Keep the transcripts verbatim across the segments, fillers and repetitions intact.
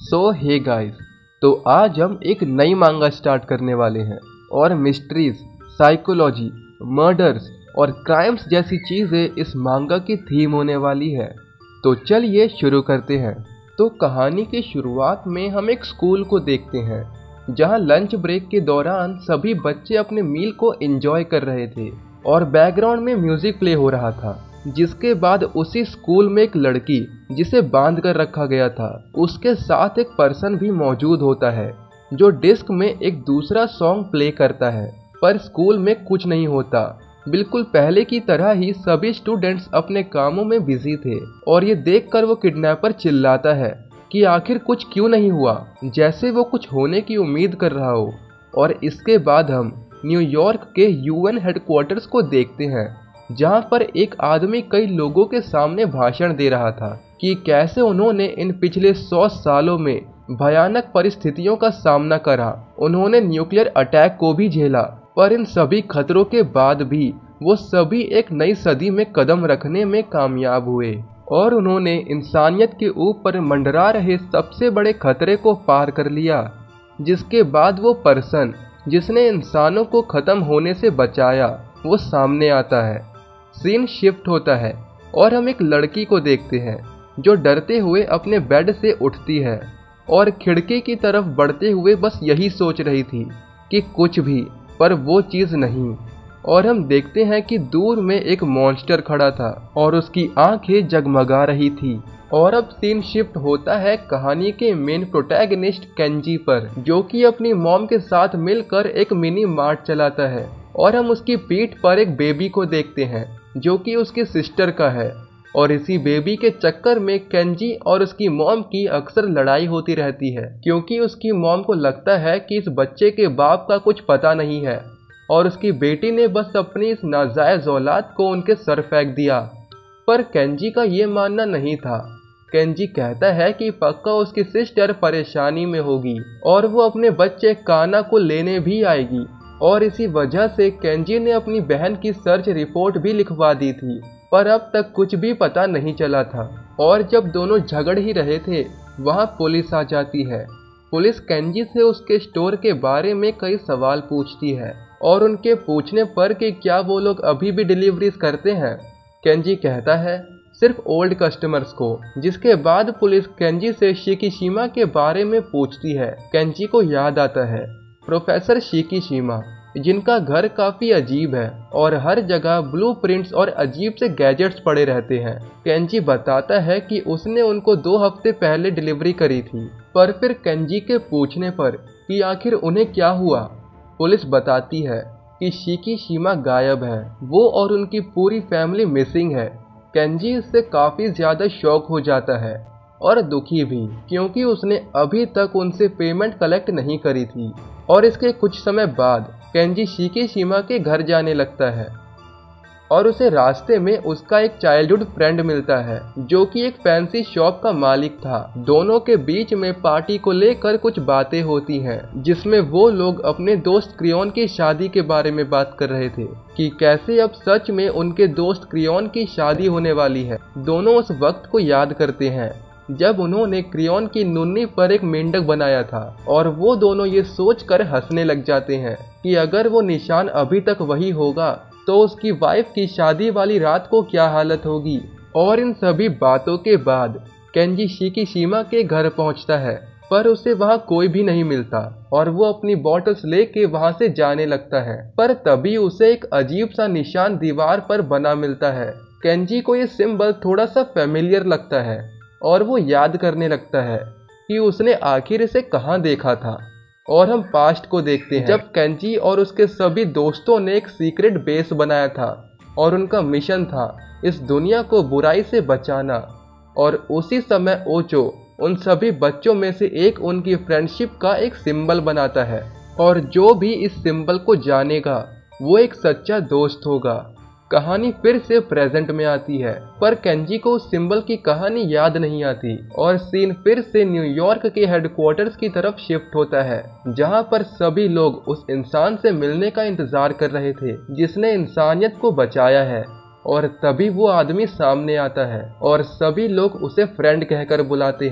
सो hey guys, तो आज हम एक नई मांगा स्टार्ट करने वाले हैं और मिस्ट्रीज, साइकोलॉजी, मर्डर्स और क्राइम्स जैसी चीज़ें इस मांगा की थीम होने वाली है। तो चलिए शुरू करते हैं। तो कहानी की शुरुआत में हम एक स्कूल को देखते हैं जहां लंच ब्रेक के दौरान सभी बच्चे अपने मील को एंजॉय कर रहे थे और बैकग्राउंड में म्यूजिक प्ले हो रहा था। जिसके बाद उसी स्कूल में एक लड़की जिसे बांध कर रखा गया था, उसके साथ एक पर्सन भी मौजूद होता है जो डिस्क में एक दूसरा सॉन्ग प्ले करता है। पर स्कूल में कुछ नहीं होता। बिल्कुल पहले की तरह ही सभी स्टूडेंट्स अपने कामों में बिजी थे और ये देखकर वो किडनैपर चिल्लाता है कि आखिर कुछ क्यों नहीं हुआ, जैसे वो कुछ होने की उम्मीद कर रहा हो। और इसके बाद हम न्यूयॉर्क के यूएन हेडक्वार्टर्स को देखते हैं जहां पर एक आदमी कई लोगों के सामने भाषण दे रहा था कि कैसे उन्होंने इन पिछले सौ सालों में भयानक परिस्थितियों का सामना करा। उन्होंने न्यूक्लियर अटैक को भी झेला, पर इन सभी खतरों के बाद भी वो सभी एक नई सदी में कदम रखने में कामयाब हुए और उन्होंने इंसानियत के ऊपर मंडरा रहे सबसे बड़े खतरे को पार कर लिया। जिसके बाद वो पर्सन जिसने इंसानों को खत्म होने से बचाया वो सामने आता है। सीन शिफ्ट होता है और हम एक लड़की को देखते हैं जो डरते हुए अपने बेड से उठती है और खिड़की की तरफ बढ़ते हुए बस यही सोच रही थी कि कुछ भी, पर वो चीज़ नहीं। और हम देखते हैं कि दूर में एक मॉन्स्टर खड़ा था और उसकी आंखें जगमगा रही थी। और अब सीन शिफ्ट होता है कहानी के मेन प्रोटैगनिस्ट केंजी पर, जो कि अपनी मॉम के साथ मिलकर एक मिनी मार्ट चलाता है। और हम उसकी पीठ पर एक बेबी को देखते हैं जो कि उसकी सिस्टर का है। और इसी बेबी के चक्कर में केंजी और उसकी मॉम की अक्सर लड़ाई होती रहती है, क्योंकि उसकी मॉम को लगता है कि इस बच्चे के बाप का कुछ पता नहीं है और उसकी बेटी ने बस अपनी इस नाजायज औलाद को उनके सर फेंक दिया। पर केंजी का ये मानना नहीं था। केंजी कहता है कि पक्का उसकी सिस्टर परेशानी में होगी और वो अपने बच्चे काना को लेने भी आएगी। और इसी वजह से केंजी ने अपनी बहन की सर्च रिपोर्ट भी लिखवा दी थी, पर अब तक कुछ भी पता नहीं चला था। और जब दोनों झगड़ ही रहे थे, वहाँ पुलिस आ जाती है। पुलिस केंजी से उसके स्टोर के बारे में कई सवाल पूछती है और उनके पूछने पर कि क्या वो लोग अभी भी डिलीवरीज करते हैं, केंजी कहता है सिर्फ ओल्ड कस्टमर्स को। जिसके बाद पुलिस केंजी से शिकीशिमा के बारे में पूछती है। केंजी को याद आता है प्रोफेसर शिकीशिमा, जिनका घर काफी अजीब है और हर जगह ब्लूप्रिंट्स और अजीब से गैजेट्स पड़े रहते हैं। केंजी बताता है कि उसने उनको दो हफ्ते पहले डिलीवरी करी थी। पर फिर केंजी के पूछने पर कि आखिर उन्हें क्या हुआ, पुलिस बताती है कि शिकीशिमा गायब है, वो और उनकी पूरी फैमिली मिसिंग है। केंजी इससे काफी ज्यादा शॉक हो जाता है और दुखी भी, क्योंकि उसने अभी तक उनसे पेमेंट कलेक्ट नहीं करी थी। और इसके कुछ समय बाद केंजी शिकीशिमा के घर जाने लगता है और उसे रास्ते में उसका एक चाइल्डहुड फ्रेंड मिलता है जो कि एक फैंसी शॉप का मालिक था। दोनों के बीच में पार्टी को लेकर कुछ बातें होती हैं, जिसमें वो लोग अपने दोस्त क्रियोन की शादी के बारे में बात कर रहे थे कि कैसे अब सच में उनके दोस्त क्रियोन की शादी होने वाली है। दोनों उस वक्त को याद करते हैं जब उन्होंने क्रियोन की नुन्नी पर एक मेंढक बनाया था और वो दोनों ये सोचकर हंसने लग जाते हैं कि अगर वो निशान अभी तक वही होगा तो उसकी वाइफ की शादी वाली रात को क्या हालत होगी। और इन सभी बातों के बाद केंजी शिकीशिमा के घर पहुंचता है, पर उसे वहां कोई भी नहीं मिलता और वो अपनी बॉटल्स लेके वहां से जाने लगता है। पर तभी उसे एक अजीब सा निशान दीवार पर बना मिलता है। केंजी को ये सिंबल थोड़ा सा फेमिलियर लगता है और वो याद करने लगता है कि उसने आखिर इसे कहाँ देखा था। और हम पास्ट को देखते हैं जब केंजी और उसके सभी दोस्तों ने एक सीक्रेट बेस बनाया था और उनका मिशन था इस दुनिया को बुराई से बचाना। और उसी समय ओचो उन सभी बच्चों में से एक उनकी फ्रेंडशिप का एक सिंबल बनाता है और जो भी इस सिंबल को जानेगा वो एक सच्चा दोस्त होगा। कहानी फिर से प्रेजेंट में आती है, पर केंजी को उस सिंबल की कहानी याद नहीं आती और सीन फिर से न्यूयॉर्क के हेडक्वार्टर्स की तरफ शिफ्ट होता है, जहां पर सभी लोग उस इंसान से मिलने का इंतजार कर रहे थे जिसने इंसानियत को बचाया है। और तभी वो आदमी सामने आता है और सभी लोग उसे फ्रेंड कहकर बुलाते हैं।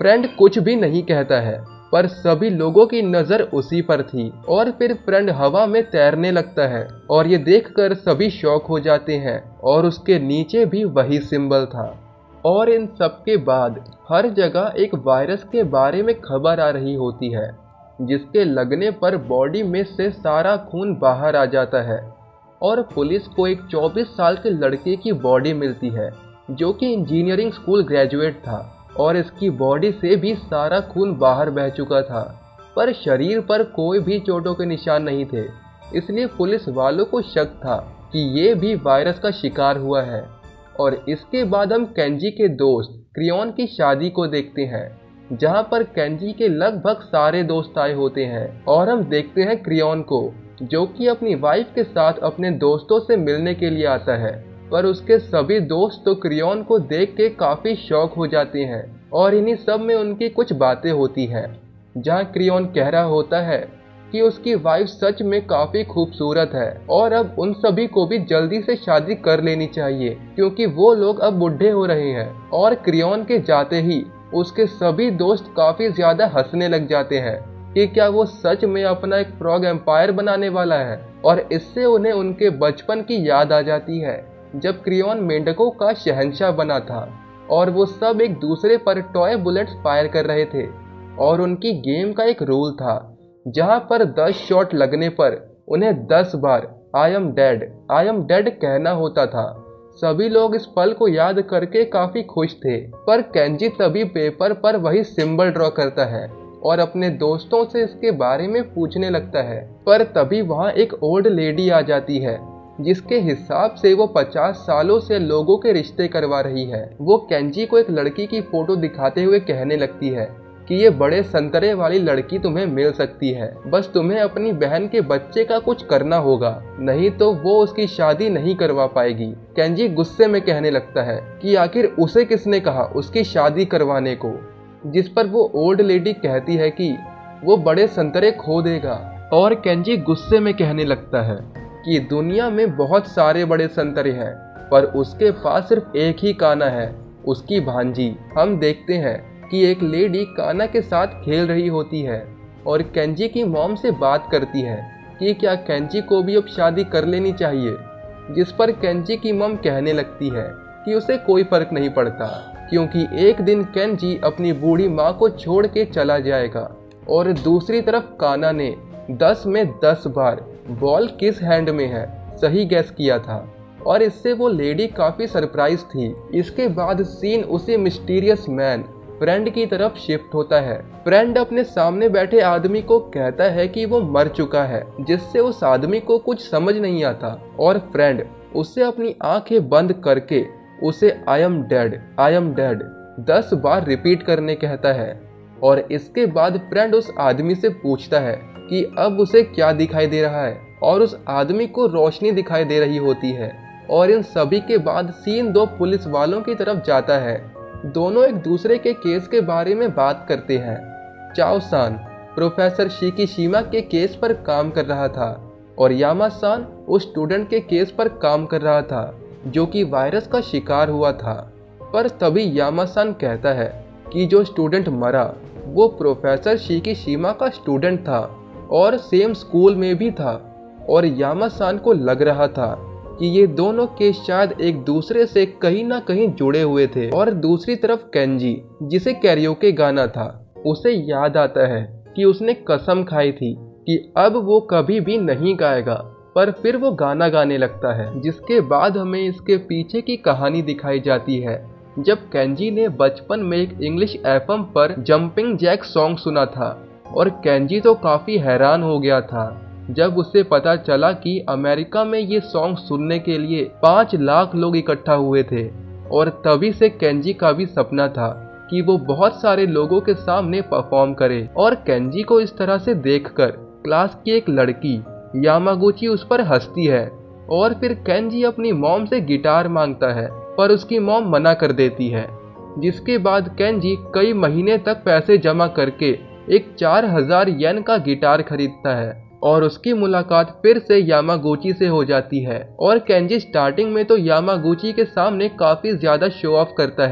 फ्रेंड कुछ भी नहीं कहता है, पर सभी लोगों की नजर उसी पर थी। और फिर फ्रेंड हवा में तैरने लगता है और ये देखकर सभी शॉक हो जाते हैं और उसके नीचे भी वही सिंबल था। और इन सब के बाद हर जगह एक वायरस के बारे में खबर आ रही होती है, जिसके लगने पर बॉडी में से सारा खून बाहर आ जाता है और पुलिस को एक चौबीस साल के लड़के की बॉडी मिलती है जो कि इंजीनियरिंग स्कूल ग्रेजुएट था और इसकी बॉडी से भी सारा खून बाहर बह चुका था, पर शरीर पर कोई भी चोटों के निशान नहीं थे। इसलिए पुलिस वालों को शक था कि ये भी वायरस का शिकार हुआ है। और इसके बाद हम केंजी के दोस्त क्रियोन की शादी को देखते हैं, जहां पर केंजी के लगभग सारे दोस्त आए होते हैं और हम देखते हैं क्रियोन को, जो कि अपनी वाइफ के साथ अपने दोस्तों से मिलने के लिए आता है। पर उसके सभी दोस्त तो क्रियोन को देख के काफी शॉक हो जाते हैं और इन्हीं सब में उनकी कुछ बातें होती हैं, जहां क्रियोन कह रहा होता है कि उसकी वाइफ सच में काफी खूबसूरत है और अब उन सभी को भी जल्दी से शादी कर लेनी चाहिए क्योंकि वो लोग अब बुढ़े हो रहे हैं। और क्रियोन के जाते ही उसके सभी दोस्त काफी ज्यादा हंसने लग जाते हैं कि क्या वो सच में अपना एक फ्रॉग एम्पायर बनाने वाला है। और इससे उन्हें उनके बचपन की याद आ जाती है जब क्रियोन मेंढकों का शहंशाह बना था और वो सब एक दूसरे पर टॉय बुलेट्स फायर कर रहे थे। और उनकी गेम का एक रूल था जहां पर दस शॉट लगने पर उन्हें दस बार I am dead I am dead कहना होता था। सभी लोग इस पल को याद करके काफी खुश थे, पर केंजी तभी पेपर पर वही सिंबल ड्रॉ करता है और अपने दोस्तों से इसके बारे में पूछने लगता है। पर तभी वहां एक ओल्ड लेडी आ जाती है जिसके हिसाब से वो पचास सालों से लोगों के रिश्ते करवा रही है। वो केंजी को एक लड़की की फोटो दिखाते हुए कहने लगती है कि ये बड़े संतरे वाली लड़की तुम्हें मिल सकती है, बस तुम्हें अपनी बहन के बच्चे का कुछ करना होगा, नहीं तो वो उसकी शादी नहीं करवा पाएगी। केंजी गुस्से में कहने लगता है कि आखिर उसे किसने कहा उसकी शादी करवाने को, जिस पर वो ओल्ड लेडी कहती है कि वो बड़े संतरे खो देगा। और केंजी गुस्से में कहने लगता है कि दुनिया में बहुत सारे बड़े संतरे हैं, पर उसके पास सिर्फ एक ही काना है, उसकी भांजी। हम देखते हैं कि एक लेडी काना के साथ खेल रही होती है और केंजी की मॉम से बात करती है कि क्या केंजी को भी अब शादी कर लेनी चाहिए, जिस पर केंजी की मॉम कहने लगती है कि उसे कोई फर्क नहीं पड़ता क्योंकि एक दिन केंजी अपनी बूढ़ी माँ को छोड़ के चला जाएगा। और दूसरी तरफ काना ने दस में दस बार बॉल किस हैंड में है सही गैस किया था और इससे वो लेडी काफी सरप्राइज थी। इसके बाद सीन उसी मिस्टीरियस मैन फ्रेंड की तरफ शिफ्ट होता है। फ्रेंड अपने सामने बैठे आदमी को कहता है कि वो मर चुका है, जिससे उस आदमी को कुछ समझ नहीं आता और फ्रेंड उससे अपनी आंखें बंद करके उसे I am dead I am dead दस बार रिपीट करने कहता है। और इसके बाद फ्रेंड उस आदमी से पूछता है कि अब उसे क्या दिखाई दे रहा है और उस आदमी को रोशनी दिखाई दे रही होती है। और इन सभी के बाद सीन दो पुलिस वालों की तरफ जाता है। दोनों एक दूसरे के केस के बारे में बात करते हैं। चाओ सान प्रोफेसर शिकीशिमा के केस पर काम कर रहा था और यामा सान उस स्टूडेंट के केस पर काम कर रहा था जो कि वायरस का शिकार हुआ था। पर तभी यामा सान कहता है कि जो स्टूडेंट मरा वो प्रोफेसर शिकीशिमा का स्टूडेंट था और सेम स्कूल में भी था। और यामा सान को लग रहा था कि ये दोनों केस शायद एक दूसरे से कहीं ना कहीं जुड़े हुए थे। और दूसरी तरफ केंजी, जिसे कैरियोके गाना था, उसे याद आता है कि उसने कसम खाई थी कि अब वो कभी भी नहीं गाएगा, पर फिर वो गाना गाने लगता है। जिसके बाद हमें इसके पीछे की कहानी दिखाई जाती है, जब केंजी ने बचपन में एक इंग्लिश एफएम पर जंपिंग जैक सॉन्ग सुना था। और केंजी तो काफी हैरान हो गया था जब उसे पता चला कि अमेरिका में ये सॉन्ग सुनने के लिए पाँच लाख लोग इकट्ठा हुए थे। और तभी से केंजी का भी सपना था कि वो बहुत सारे लोगों के सामने परफॉर्म करे। और केंजी को इस तरह से देखकर क्लास की एक लड़की यामागुची उस पर हंसती है और फिर केंजी अपनी मॉम से गिटार मांगता है, पर उसकी मॉम मना कर देती है। जिसके बाद केंजी कई महीने तक पैसे जमा करके एक चार हजार येन का गिटार खरीदता है और उसकी मुलाकात फिर से यामागुची से हो जाती है। और केंजी स्टार्टिंग में तो यामागुची के सामने काफी ज्यादा शो ऑफ करता है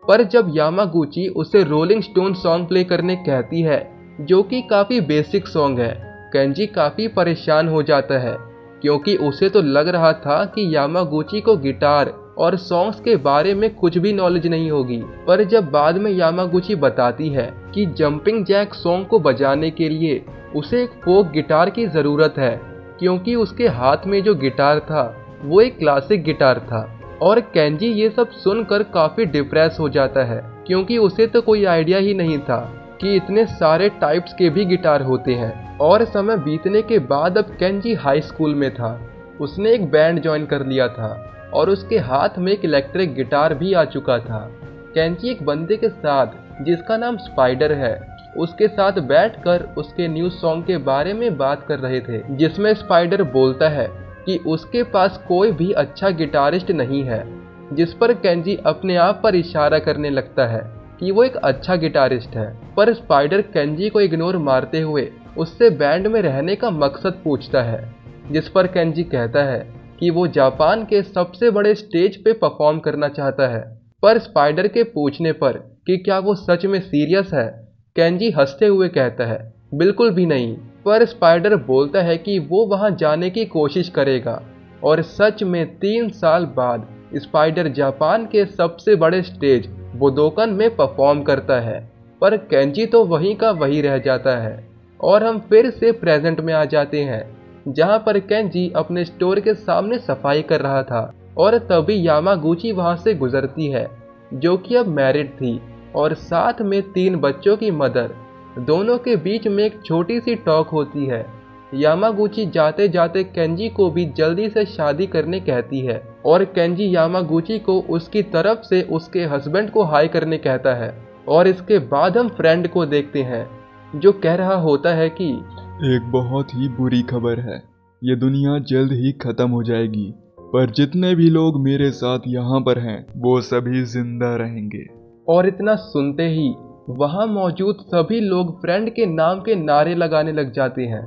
पर जब यामागुची उसे रोलिंग स्टोन सॉन्ग प्ले करने कहती है, जो कि काफ़ी बेसिक सॉन्ग है, केंजी काफ़ी परेशान हो जाता है क्योंकि उसे तो लग रहा था कि यामागुची को गिटार और सॉन्ग्स के बारे में कुछ भी नॉलेज नहीं होगी। पर जब बाद में यामागुची बताती है कि जंपिंग जैक सॉन्ग को बजाने के लिए उसे एक फोक गिटार की ज़रूरत है, क्योंकि उसके हाथ में जो गिटार था वो एक क्लासिक गिटार था। और केंजी ये सब सुनकर काफ़ी डिप्रेस हो जाता है क्योंकि उसे तो कोई आइडिया ही नहीं था कि इतने सारे टाइप्स के भी गिटार होते हैं। और समय बीतने के बाद अब केंजी हाई स्कूल में था। उसने एक बैंड ज्वाइन कर लिया था और उसके हाथ में एक इलेक्ट्रिक गिटार भी आ चुका था। केंजी एक बंदे के साथ जिसका नाम स्पाइडर है, उसके साथ बैठकर उसके न्यू सॉन्ग के बारे में बात कर रहे थे, जिसमें स्पाइडर बोलता है कि उसके पास कोई भी अच्छा गिटारिस्ट नहीं है, जिस पर केंजी अपने आप पर इशारा करने लगता है कि वो एक अच्छा गिटारिस्ट है। पर स्पाइडर केंजी को इग्नोर मारते हुए उससे बैंड में रहने का मकसद पूछता है, जिस पर केंजी कहता है कि वो जापान के सबसे बड़े स्टेज पे परफॉर्म करना चाहता है। पर स्पाइडर के पूछने पर कि क्या वो सच में सीरियस है, केंजी हंसते हुए कहता है बिल्कुल भी नहीं। पर स्पाइडर बोलता है कि वो वहां जाने की कोशिश करेगा। और सच में तीन साल बाद स्पाइडर जापान के सबसे बड़े स्टेज बुदोकन में परफॉर्म करता है। पर केंजी तो वहीं का वहीं रह जाता है। और हम फिर से प्रेजेंट में आ जाते हैं, जहां पर केंजी अपने स्टोर के सामने सफाई कर रहा था। और तभी यामागुची वहां से गुजरती है, जो कि अब मैरिड थी और साथ में तीन बच्चों की मदर। दोनों के बीच में एक छोटी सी टॉक होती है। यामागुची जाते जाते केंजी को भी जल्दी से शादी करने कहती है और केंजी यामागुची को उसकी तरफ से उसके हस्बैंड को हाई करने कहता है। और इसके बाद हम फ्रेंड को देखते हैं, जो कह रहा होता है कि एक बहुत ही बुरी खबर है, ये दुनिया जल्द ही खत्म हो जाएगी, पर जितने भी लोग मेरे साथ यहाँ पर हैं वो सभी जिंदा रहेंगे। और इतना सुनते ही वहां मौजूद सभी लोग फ्रेंड के नाम के नारे लगाने लग जाते हैं।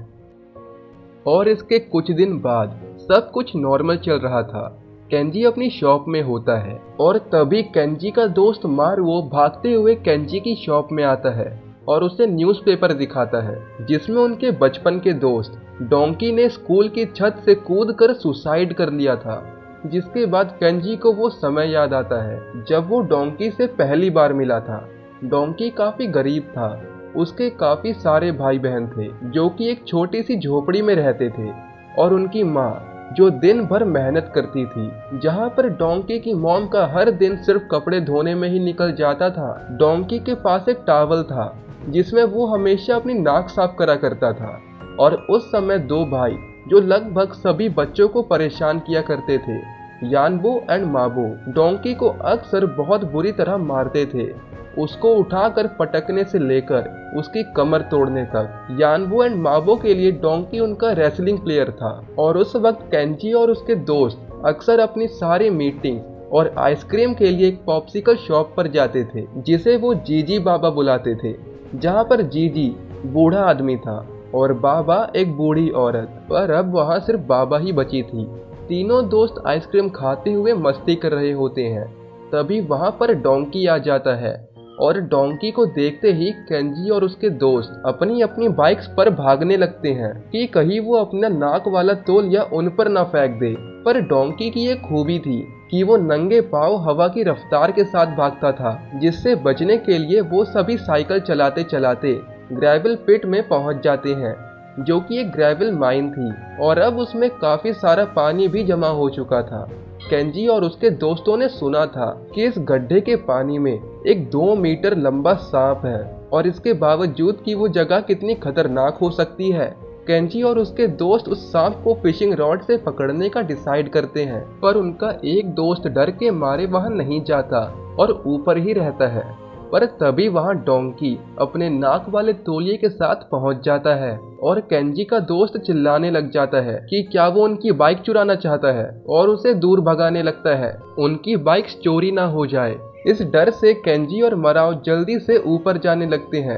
और इसके कुछ दिन बाद सब कुछ नॉर्मल चल रहा था। केंजी अपनी शॉप में होता है और तभी केंजी का दोस्त मारुओ भागते हुए केंजी की शॉप में आता है और उसे न्यूज़पेपर दिखाता है, जिसमें उनके बचपन के दोस्त डोंकी ने स्कूल की छत से कूदकर सुसाइड कर लिया था। जिसके बाद केंजी को वो समय याद आता है जब वो डोंकी से पहली बार मिला था। डोंकी काफी गरीब था, उसके काफी सारे भाई बहन थे जो कि एक छोटी सी झोपड़ी में रहते थे, और उनकी माँ जो दिन भर मेहनत करती थी, जहाँ पर डोंकी की मॉम का हर दिन सिर्फ कपड़े धोने में ही निकल जाता था। डोंकी के पास एक टॉवल था जिसमें वो हमेशा अपनी नाक साफ करा करता था। और उस समय दो भाई जो लगभग सभी बच्चों को परेशान किया करते थे, यानबो एंड माबो, डोंकी को अक्सर बहुत बुरी तरह मारते थे, उसको उठाकर पटकने से लेकर उसकी कमर तोड़ने तक। यानबो एंड माबो के लिए डोंकी उनका रेसलिंग प्लेयर था। और उस वक्त केंजी और उसके दोस्त अक्सर अपनी सारी मीटिंग और आइसक्रीम के लिए एक पॉप्सिकल शॉप पर जाते थे, जिसे वो जीजी बाबा बुलाते थे, जहाँ पर जीजी बूढ़ा आदमी था और बाबा एक बूढ़ी औरत। पर अब वहाँ सिर्फ बाबा ही बची थी। तीनों दोस्त आइसक्रीम खाते हुए मस्ती कर रहे होते हैं। तभी वहाँ पर डोंकी आ जाता है और डोंकी को देखते ही केंजी और उसके दोस्त अपनी अपनी बाइक्स पर भागने लगते हैं कि कहीं वो अपना नाक वाला तौलिया उन पर ना फेंक दे। पर डोंकी की एक खूबी थी कि वो नंगे पांव हवा की रफ्तार के साथ भागता था, जिससे बचने के लिए वो सभी साइकिल चलाते चलाते ग्रेवल पिट में पहुंच जाते हैं, जो कि एक ग्रेवल माइन थी और अब उसमें काफी सारा पानी भी जमा हो चुका था। केंजी और उसके दोस्तों ने सुना था कि इस गड्ढे के पानी में एक दो मीटर लंबा सांप है, और इसके बावजूद कि वो जगह कितनी खतरनाक हो सकती है, केंजी और उसके दोस्त उस सांप को फिशिंग रॉड से पकड़ने का डिसाइड करते हैं। पर उनका एक दोस्त डर के मारे वहां नहीं जाता और ऊपर ही रहता है। पर तभी वहां डोंकी अपने नाक वाले तौलिए के साथ पहुंच जाता है और केंजी का दोस्त चिल्लाने लग जाता है कि क्या वो उनकी बाइक चुराना चाहता है, और उसे दूर भगाने लगता है उनकी बाइक चोरी ना हो जाए। इस डर से केंजी और मराओ जल्दी से ऊपर जाने लगते हैं।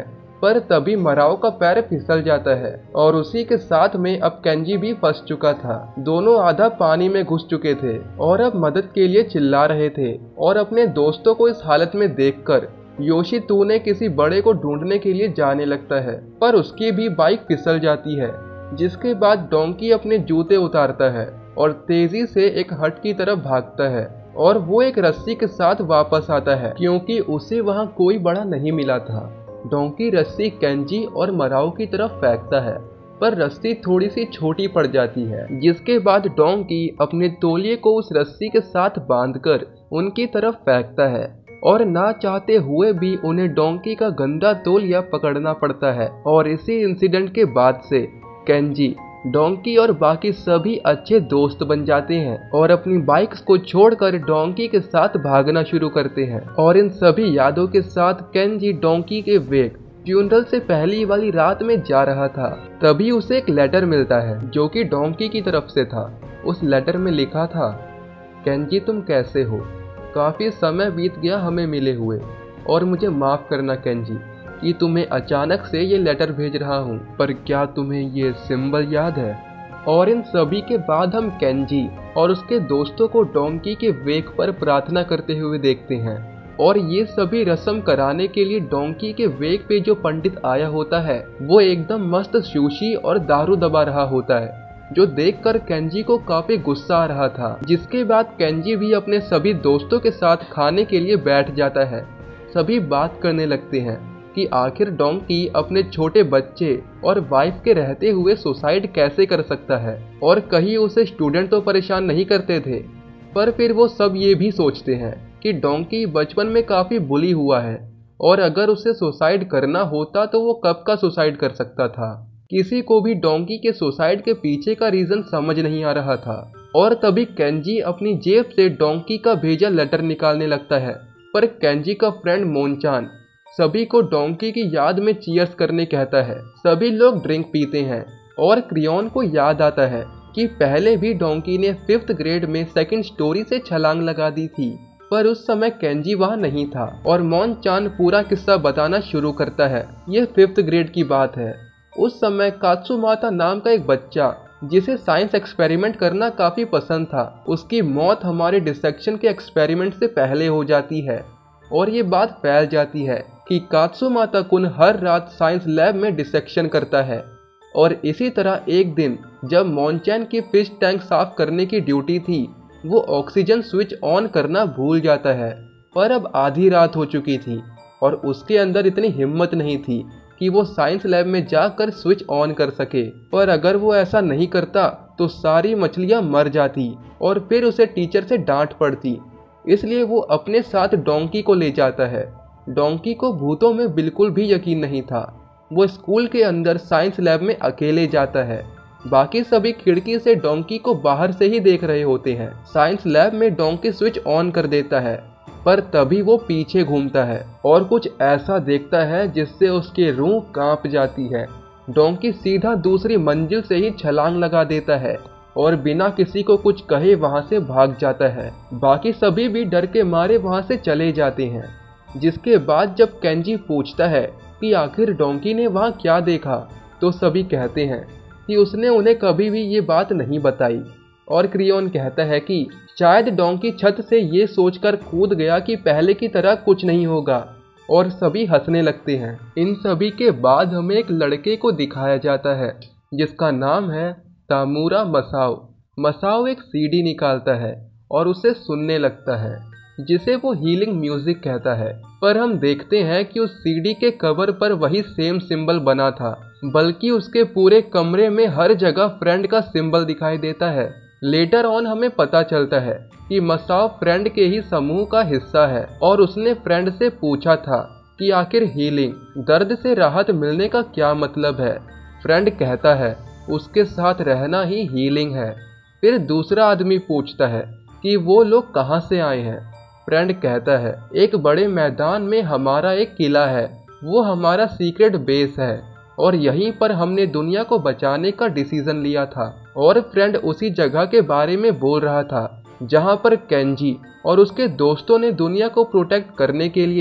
पर तभी मराओ का पैर फिसल जाता है और उसी के साथ में अब केंजी भी फंस चुका था। दोनों आधा पानी में घुस चुके थे और अब मदद के लिए चिल्ला रहे थे। और अपने दोस्तों को इस हालत में देखकर योशितुने किसी बड़े को ढूंढने के लिए जाने लगता है, पर उसकी भी बाइक फिसल जाती है। जिसके बाद डोंकी अपने जूते उतारता है और तेजी से एक हट की तरफ भागता है और वो एक रस्सी के साथ वापस आता है क्योंकि उसे वहाँ कोई बड़ा नहीं मिला था। डोंकी रस्सी केंजी और मराओ की तरफ फेंकता है, पर रस्सी थोड़ी सी छोटी पड़ जाती है। जिसके बाद डोंकी अपने तौलिए को उस रस्सी के साथ बांधकर उनकी तरफ फेंकता है और ना चाहते हुए भी उन्हें डोंकी का गंदा तौलिया पकड़ना पड़ता है। और इसी इंसिडेंट के बाद से केंजी, डोंकी और बाकी सभी अच्छे दोस्त बन जाते हैं और अपनी बाइक्स को छोड़कर डोंकी के साथ भागना शुरू करते हैं। और इन सभी यादों के साथ केंजी डोंकी के वेग फ्यूनरल से पहली वाली रात में जा रहा था। तभी उसे एक लेटर मिलता है जो कि डोंकी की तरफ से था। उस लेटर में लिखा था, केंजी तुम कैसे हो? काफी समय बीत गया हमें मिले हुए और मुझे माफ करना केंजी कि तुम्हें अचानक से ये लेटर भेज रहा हूँ, पर क्या तुम्हें ये सिंबल याद है? और इन सभी के बाद हम केंजी और उसके दोस्तों को डोंकी के वेग पर प्रार्थना करते हुए देखते हैं। और ये सभी रस्म कराने के लिए डोंकी के वेग पे जो पंडित आया होता है वो एकदम मस्त सुशी और दारू दबा रहा होता है, जो देखकर केंजी को काफी गुस्सा आ रहा था। जिसके बाद केंजी भी अपने सभी दोस्तों के साथ खाने के लिए बैठ जाता है। सभी बात करने लगते हैं कि आखिर डोंकी अपने छोटे बच्चे और वाइफ के रहते हुए सुसाइड कैसे कर सकता है और कहीं उसे स्टूडेंट तो परेशान नहीं करते थे। पर फिर वो सब ये भी सोचते हैं कि डोंकी बचपन में काफी बुली हुआ है और अगर उसे सुसाइड करना होता तो वो कब का सुसाइड कर सकता था। किसी को भी डोंकी के सुसाइड के पीछे का रीजन समझ नहीं आ रहा था। और तभी केंजी अपनी जेब से डोंकी का भेजा लेटर निकालने लगता है, पर केंजी का फ्रेंड मोनचान सभी को डोंकी की याद में चीयर्स करने कहता है। सभी लोग ड्रिंक पीते हैं और क्रियोन को याद आता है कि पहले भी डोंकी ने फिफ्थ ग्रेड में सेकंड स्टोरी से छलांग लगा दी थी, पर उस समय केंजी वहाँ नहीं था। और मोनचान पूरा किस्सा बताना शुरू करता है। ये फिफ्थ ग्रेड की बात है। उस समय कात्सुमाता नाम का एक बच्चा जिसे साइंस एक्सपेरिमेंट करना काफी पसंद था, उसकी मौत हमारे डिसेक्शन के एक्सपेरिमेंट से पहले हो जाती है। और ये बात फैल जाती है कि कात्सुमाता कुन हर रात साइंस लैब में डिसेक्शन करता है। और इसी तरह एक दिन जब मोनचान की फिश टैंक साफ करने की ड्यूटी थी, वो ऑक्सीजन स्विच ऑन करना भूल जाता है। पर अब आधी रात हो चुकी थी और उसके अंदर इतनी हिम्मत नहीं थी कि वो साइंस लैब में जाकर स्विच ऑन कर सके। पर अगर वो ऐसा नहीं करता तो सारी मछलियां मर जाती और फिर उसे टीचर से डांट पड़ती। इसलिए वो अपने साथ डोंकी को ले जाता है। डोंकी को भूतों में बिल्कुल भी यकीन नहीं था। वो स्कूल के अंदर साइंस लैब में अकेले जाता है। बाकी सभी खिड़की से डोंकी को बाहर से ही देख रहे होते हैं। साइंस लैब में डोंकी स्विच ऑन कर देता है, पर तभी वो पीछे घूमता है और कुछ ऐसा देखता है जिससे उसकी रूह कांप जाती है। डोंकी सीधा दूसरी मंजिल से ही छलांग लगा देता है और बिना किसी को कुछ कहे वहां से भाग जाता है। बाकी सभी भी डर के मारे वहां से चले जाते हैं। जिसके बाद जब केंजी पूछता है कि आखिर डोंकी ने वहां क्या देखा, तो सभी कहते हैं कि उसने उन्हें कभी भी ये बात नहीं बताई। और क्रियोन कहता है कि शायद डोंकी छत से ये सोचकर कूद गया कि पहले की तरह कुछ नहीं होगा। और सभी हंसने लगते हैं। इन सभी के बाद हमें एक लड़के को दिखाया जाता है जिसका नाम है तामुरा मसाओ। मसाओ एक सीडी निकालता है और उसे सुनने लगता है, जिसे वो हीलिंग म्यूजिक कहता है। पर हम देखते हैं कि उस सीडी के कवर पर वही सेम सिंबल बना था, बल्कि उसके पूरे कमरे में हर जगह फ्रेंड का सिंबल दिखाई देता है। लेटर ऑन हमें पता चलता है कि मसाओ फ्रेंड के ही समूह का हिस्सा है और उसने फ्रेंड से पूछा था कि आखिर हीलिंग, दर्द से राहत मिलने का क्या मतलब है। फ्रेंड कहता है उसके साथ रहना ही हीलिंग है। फिर दूसरा आदमी पूछता है कि वो लोग कहाँ से आए हैं। फ्रेंड कहता है एक बड़े मैदान में हमारा एक किला है, वो हमारा सीक्रेट बेस है और यहीं पर हमने दुनिया को बचाने का डिसीजन लिया था। और फ्रेंड उसी जगह के बारे में बोल रहा था जहाँ पर केंजी और उसके दोस्तों ने दुनिया को प्रोटेक्ट करने के लिए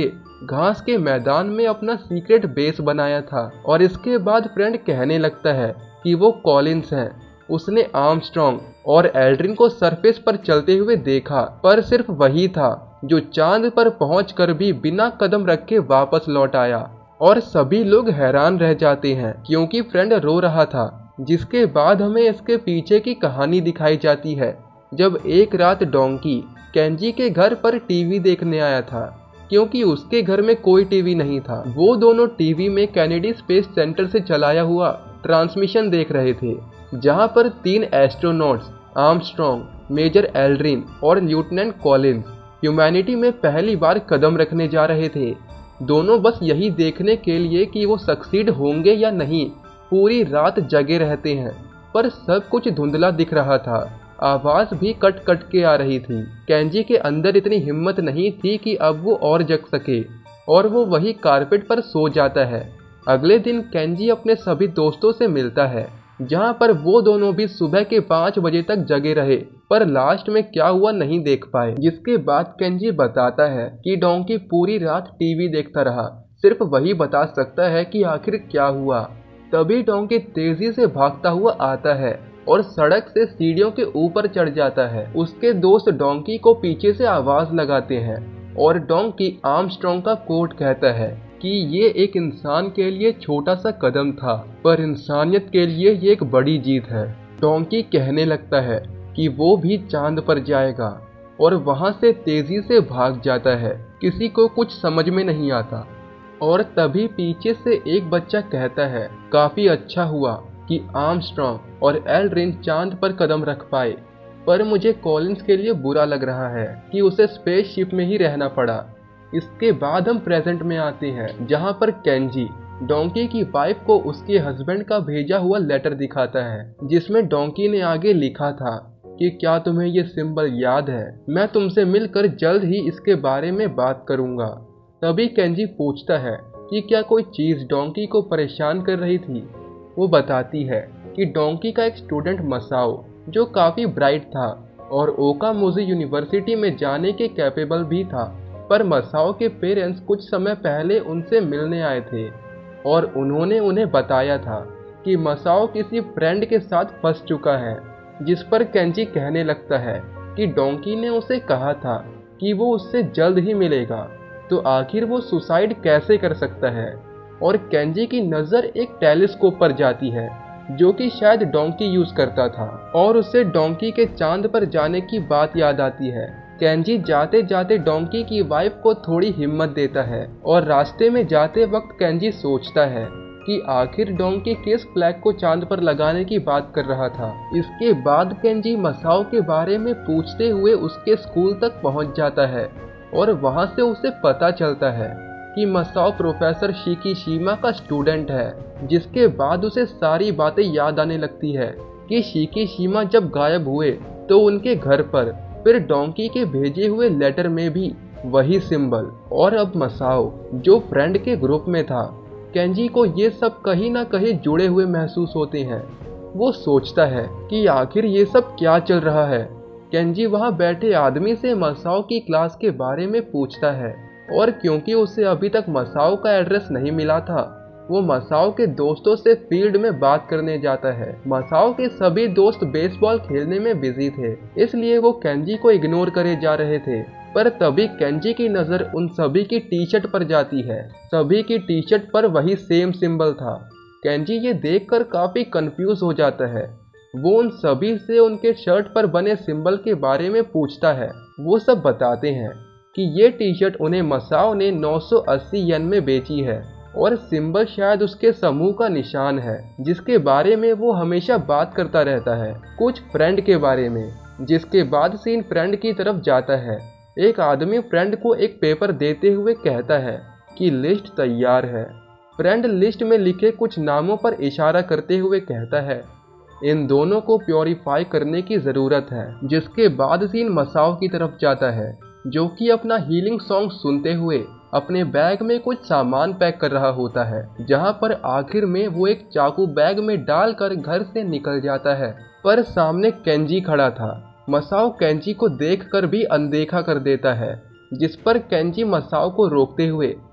घास के मैदान में अपना सीक्रेट बेस बनाया था। और इसके बाद फ्रेंड कहने लगता है कि वो कॉलिंस है। उसने आर्मस्ट्रॉन्ग और एल्ड्रिन को सरफेस पर चलते हुए देखा, पर सिर्फ वही था जो चांद पर पहुंचकर भी बिना कदम रखे वापस लौट आया। और सभी लोग हैरान रह जाते हैं क्योंकि फ्रेंड रो रहा था। जिसके बाद हमें इसके पीछे की कहानी दिखाई जाती है, जब एक रात डोंकी केंजी के घर पर टीवी देखने आया था क्योंकि उसके घर में कोई टीवी नहीं था। वो दोनों टीवी में कैनेडी स्पेस सेंटर से चलाया हुआ ट्रांसमिशन देख रहे थे, जहां पर तीन एस्ट्रोनॉट्स आर्मस्ट्रॉन्ग, मेजर एल्ड्रिन और लेफ्टिनेंट कॉलिंस ह्यूमैनिटी में पहली बार कदम रखने जा रहे थे। दोनों बस यही देखने के लिए कि वो सक्सीड होंगे या नहीं पूरी रात जगे रहते हैं। पर सब कुछ धुंधला दिख रहा था, आवाज भी कट कट के आ रही थी। केंजी के अंदर इतनी हिम्मत नहीं थी कि अब वो और जग सके, और वो वही कारपेट पर सो जाता है। अगले दिन केंजी अपने सभी दोस्तों से मिलता है, जहां पर वो दोनों भी सुबह के पाँच बजे तक जगे रहे, पर लास्ट में क्या हुआ नहीं देख पाए। जिसके बाद केंजी बताता है कि डोंकी पूरी रात टीवी देखता रहा, सिर्फ वही बता सकता है कि आखिर क्या हुआ। तभी डोंकी तेजी से भागता हुआ आता है और सड़क से सीढ़ियों के ऊपर चढ़ जाता है। उसके दोस्त डोंकी को पीछे से आवाज लगाते हैं और डोंकी आर्मस्ट्रॉन्ग का कोट कहता है कि ये एक इंसान के लिए छोटा सा कदम था, पर इंसानियत के लिए ये एक बड़ी जीत है। डोंकी कहने लगता है कि वो भी चांद पर जाएगा और वहां से तेजी से भाग जाता है। किसी को कुछ समझ में नहीं आता। और तभी पीछे से एक बच्चा कहता है, काफी अच्छा हुआ कि आर्मस्ट्रॉन्ग और एल्ड्रिन चांद पर कदम रख पाए, पर मुझे कॉलिंस के लिए बुरा लग रहा है कि उसे स्पेसशिप में ही रहना पड़ा। इसके बाद हम प्रेजेंट में आते हैं, जहां पर केंजी डोंकी की वाइफ को उसके हस्बैंड का भेजा हुआ लेटर दिखाता है, जिसमें डोंकी ने आगे लिखा था कि क्या तुम्हें ये सिंबल याद है, मैं तुमसे मिलकर जल्द ही इसके बारे में बात करूंगा। तभी केंजी पूछता है कि क्या कोई चीज डोंकी को परेशान कर रही थी। वो बताती है कि डोंकी का एक स्टूडेंट मसाओ, जो काफी ब्राइट था और ओकामोजी यूनिवर्सिटी में जाने के कैपेबल भी था, पर मसाओ के पेरेंट्स कुछ समय पहले उनसे मिलने आए थे और उन्होंने उन्हें बताया था कि मसाओ किसी फ्रेंड के साथ फंस चुका है। जिस पर केंजी कहने लगता है कि डोंकी ने उसे कहा था कि वो उससे जल्द ही मिलेगा, तो आखिर वो सुसाइड कैसे कर सकता है। और केंजी की नज़र एक टेलीस्कोप पर जाती है, जो कि शायद डोंकी यूज करता था, और उसे डोंकी के चांद पर जाने की बात याद आती है। केंजी जाते जाते डोंकी की वाइफ को थोड़ी हिम्मत देता है, और रास्ते में जाते वक्त केंजी सोचता है कि आखिर डोंकी किस फ्लैग को चांद पर लगाने की बात कर रहा था। इसके बाद केंजी मसाओ के बारे में पूछते हुए उसके स्कूल तक पहुंच जाता है, और वहां से उसे पता चलता है कि मसाओ प्रोफेसर शिकीशिमा का स्टूडेंट है। जिसके बाद उसे सारी बातें याद आने लगती है कि शिकीशिमा जब गायब हुए तो उनके घर पर फिर डोंकी के भेजे हुए लेटर में भी वही सिंबल, और अब मसाओ जो फ्रेंड के ग्रुप में था। केंजी को ये सब कहीं ना कहीं जुड़े हुए महसूस होते हैं। वो सोचता है कि आखिर ये सब क्या चल रहा है। केंजी वहां बैठे आदमी से मसाओ की क्लास के बारे में पूछता है, और क्योंकि उसे अभी तक मसाओ का एड्रेस नहीं मिला था, वो मसाओ के दोस्तों से फील्ड में बात करने जाता है। मसाओ के सभी दोस्त बेसबॉल खेलने में बिजी थे, इसलिए वो केंजी को इग्नोर करे जा रहे थे। पर तभी केंजी की नज़र उन सभी की टी शर्ट पर जाती है। सभी की टी शर्ट पर वही सेम सिंबल था। केंजी ये देखकर काफी कंफ्यूज हो जाता है। वो उन सभी से उनके शर्ट पर बने सिंबल के बारे में पूछता है। वो सब बताते हैं कि ये टी शर्ट उन्हें मसाओ ने नौ सौ अस्सी येन में बेची है, और सिंबल शायद उसके समूह का निशान है, जिसके बारे में वो हमेशा बात करता रहता है, कुछ फ्रेंड के बारे में। जिसके बाद सीन फ्रेंड की तरफ जाता है। एक आदमी फ्रेंड को एक पेपर देते हुए कहता है कि लिस्ट तैयार है। फ्रेंड लिस्ट में लिखे कुछ नामों पर इशारा करते हुए कहता है, इन दोनों को प्योरीफाई करने की ज़रूरत है। जिसके बाद सीन मसाओ की तरफ जाता है, जो कि अपना हीलिंग सॉन्ग सुनते हुए अपने बैग में कुछ सामान पैक कर रहा होता है, जहां पर आखिर में वो एक चाकू बैग में डालकर घर से निकल जाता है। पर सामने केंजी खड़ा था। मसाओ केंजी को देखकर भी अनदेखा कर देता है, जिस पर केंजी मसाओ को रोकते हुए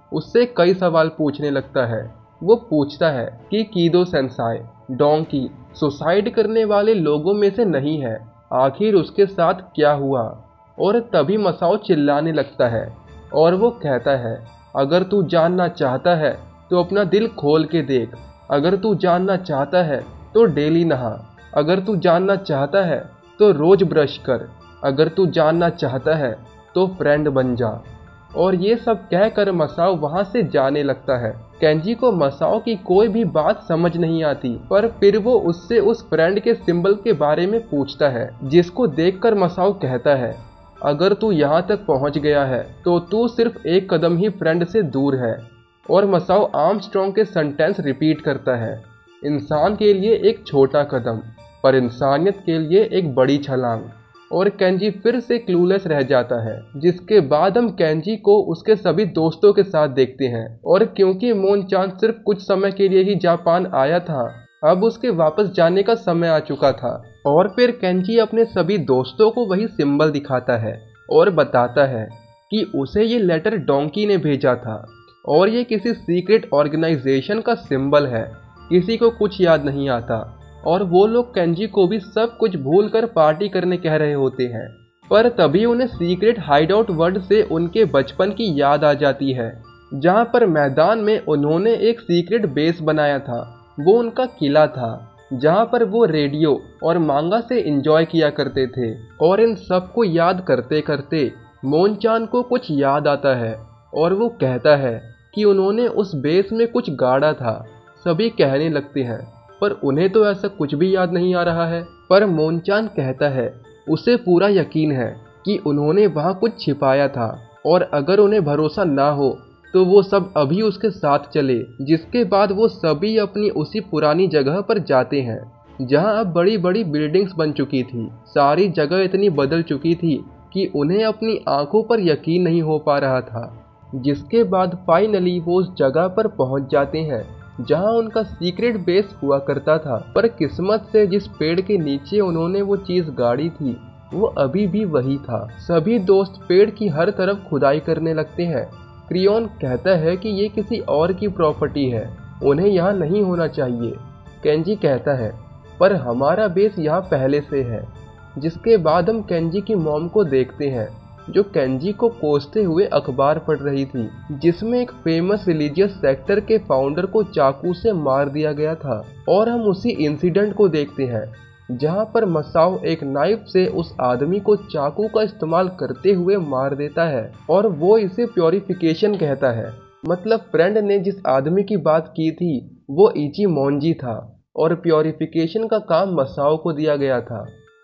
उससे कई सवाल पूछने लगता है। वो पूछता है कि कीदो सेंसाई, डोंकी सुसाइड करने वाले लोगों में से नहीं है, आखिर उसके साथ क्या हुआ? और तभी मसाओ चिल्लाने लगता है और वो कहता है, अगर तू जानना चाहता है तो अपना दिल खोल के देख, अगर तू जानना चाहता है तो डेली नहा, अगर तू जानना चाहता है तो रोज ब्रश कर, अगर तू जानना चाहता है तो फ्रेंड बन जा। और ये सब कहकर मसाओ वहां से जाने लगता है। केंजी को मसाओ की कोई भी बात समझ नहीं आती, पर फिर वो उससे उस फ्रेंड के सिंबल के बारे में पूछता है, जिसको देखकर मसाओ कहता है, अगर तू यहाँ तक पहुँच गया है तो तू सिर्फ एक कदम ही फ्रेंड से दूर है। और मसाओ आर्मस्ट्रॉन्ग के सेंटेंस रिपीट करता है, इंसान के लिए एक छोटा कदम, पर इंसानियत के लिए एक बड़ी छलांग। और केंजी फिर से क्लूलेस रह जाता है। जिसके बाद हम केंजी को उसके सभी दोस्तों के साथ देखते हैं, और क्योंकि मोन-चान सिर्फ कुछ समय के लिए ही जापान आया था, अब उसके वापस जाने का समय आ चुका था। और फिर केंजी अपने सभी दोस्तों को वही सिंबल दिखाता है और बताता है कि उसे ये लेटर डोंकी ने भेजा था और ये किसी सीक्रेट ऑर्गेनाइजेशन का सिंबल है। किसी को कुछ याद नहीं आता और वो लोग केंजी को भी सब कुछ भूलकर पार्टी करने कह रहे होते हैं, पर तभी उन्हें सीक्रेट हाइडआउट वर्ड से उनके बचपन की याद आ जाती है, जहां पर मैदान में उन्होंने एक सीक्रेट बेस बनाया था। वो उनका किला था जहां पर वो रेडियो और मांगा से एंजॉय किया करते थे। और इन सब को याद करते करते मोन-चान को कुछ याद आता है और वो कहता है कि उन्होंने उस बेस में कुछ गाड़ा था। सभी कहने लगते हैं, पर उन्हें तो ऐसा कुछ भी याद नहीं आ रहा है। पर मोन-चान कहता है उसे पूरा यकीन है कि उन्होंने वहाँ कुछ छिपाया था, और अगर उन्हें भरोसा ना हो तो वो सब अभी उसके साथ चले। जिसके बाद वो सभी अपनी उसी पुरानी जगह पर जाते हैं, जहाँ अब बड़ी बड़ी बिल्डिंग्स बन चुकी थी। सारी जगह इतनी बदल चुकी थी कि उन्हें अपनी आंखों पर यकीन नहीं हो पा रहा था। जिसके बाद फाइनली वो उस जगह पर पहुंच जाते हैं जहां उनका सीक्रेट बेस हुआ करता था। पर किस्मत से जिस पेड़ के नीचे उन्होंने वो चीज गाड़ी थी, वो अभी भी वही था। सभी दोस्त पेड़ की हर तरफ खुदाई करने लगते हैं। क्रियोन कहता है कि ये किसी और की प्रॉपर्टी है, उन्हें यहाँ नहीं होना चाहिए। केंजी कहता है, पर हमारा बेस यहाँ पहले से है। जिसके बाद हम केंजी की मॉम को देखते हैं, जो केंजी को कोसते हुए अखबार पढ़ रही थी, जिसमें एक फेमस रिलीजियस सेक्टर के फाउंडर को चाकू से मार दिया गया था। और हम उसी इंसिडेंट को देखते हैं जहां पर मसाओ एक नाइफ से उस आदमी को चाकू का इस्तेमाल करते हुए मार देता है, और वो इसे प्योरिफिकेशन कहता है। मतलब फ्रेंड ने जिस आदमी की बात की थी वो इचिमोनजी था, और प्योरिफिकेशन का काम मसाओ को दिया गया था।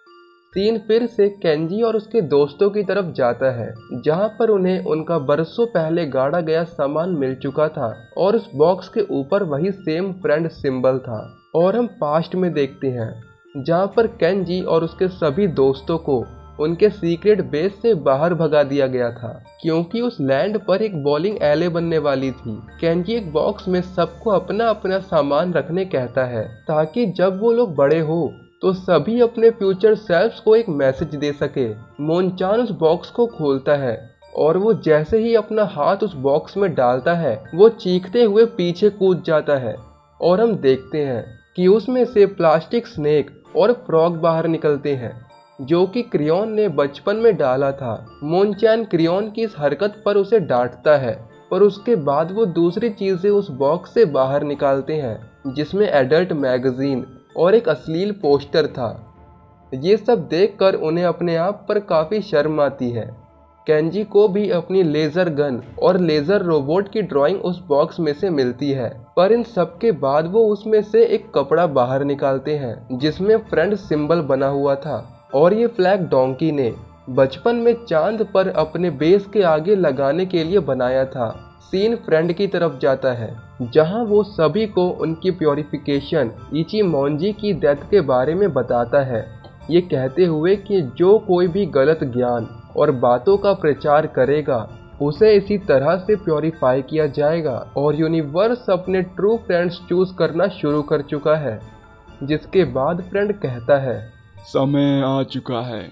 सीन फिर से केंजी और उसके दोस्तों की तरफ जाता है, जहां पर उन्हें उनका बरसों पहले गाड़ा गया सामान मिल चुका था, और उस बॉक्स के ऊपर वही सेम फ्रेंड सिंबल था। और हम पास्ट में देखते हैं जहां पर केंजी और उसके सभी दोस्तों को उनके सीक्रेट बेस से बाहर भगा दिया गया था, क्योंकि उस लैंड पर एक बॉलिंग एले बनने वाली थी। केंजी एक बॉक्स में सबको अपना अपना सामान रखने कहता है, ताकि जब वो लोग बड़े हो तो सभी अपने फ्यूचर सेल्फ्स को एक मैसेज दे सके। मोन-चान उस बॉक्स को खोलता है, और वो जैसे ही अपना हाथ उस बॉक्स में डालता है, वो चीखते हुए पीछे कूद जाता है, और हम देखते हैं कि उसमें से प्लास्टिक स्नेक और फ्रॉग बाहर निकलते हैं, जो कि क्रियोन ने बचपन में डाला था। मोन-चान क्रियोन की इस हरकत पर उसे डांटता है, पर उसके बाद वो दूसरी चीजें उस बॉक्स से बाहर निकालते हैं, जिसमें एडल्ट मैगजीन और एक अश्लील पोस्टर था। ये सब देखकर उन्हें अपने आप पर काफ़ी शर्म आती है। केंजी को भी अपनी लेज़र गन और लेज़र रोबोट की ड्राइंग उस बॉक्स में से मिलती है, पर इन सब के बाद वो उसमें से एक कपड़ा बाहर निकालते हैं, जिसमें फ्रेंड सिंबल बना हुआ था। और ये फ्लैग डोंकी ने बचपन में चांद पर अपने बेस के आगे लगाने के लिए बनाया था। सीन फ्रेंड की तरफ जाता है, जहां वो सभी को उनकी प्योरिफिकेशन इचिमोनजी की डेथ के बारे में बताता है, ये कहते हुए कि जो कोई भी गलत ज्ञान और बातों का प्रचार करेगा उसे इसी तरह से प्योरीफाई किया जाएगा, और यूनिवर्स अपने ट्रू फ्रेंड्स चूज करना शुरू कर चुका है। जिसके बाद फ्रेंड कहता है, समय आ चुका है,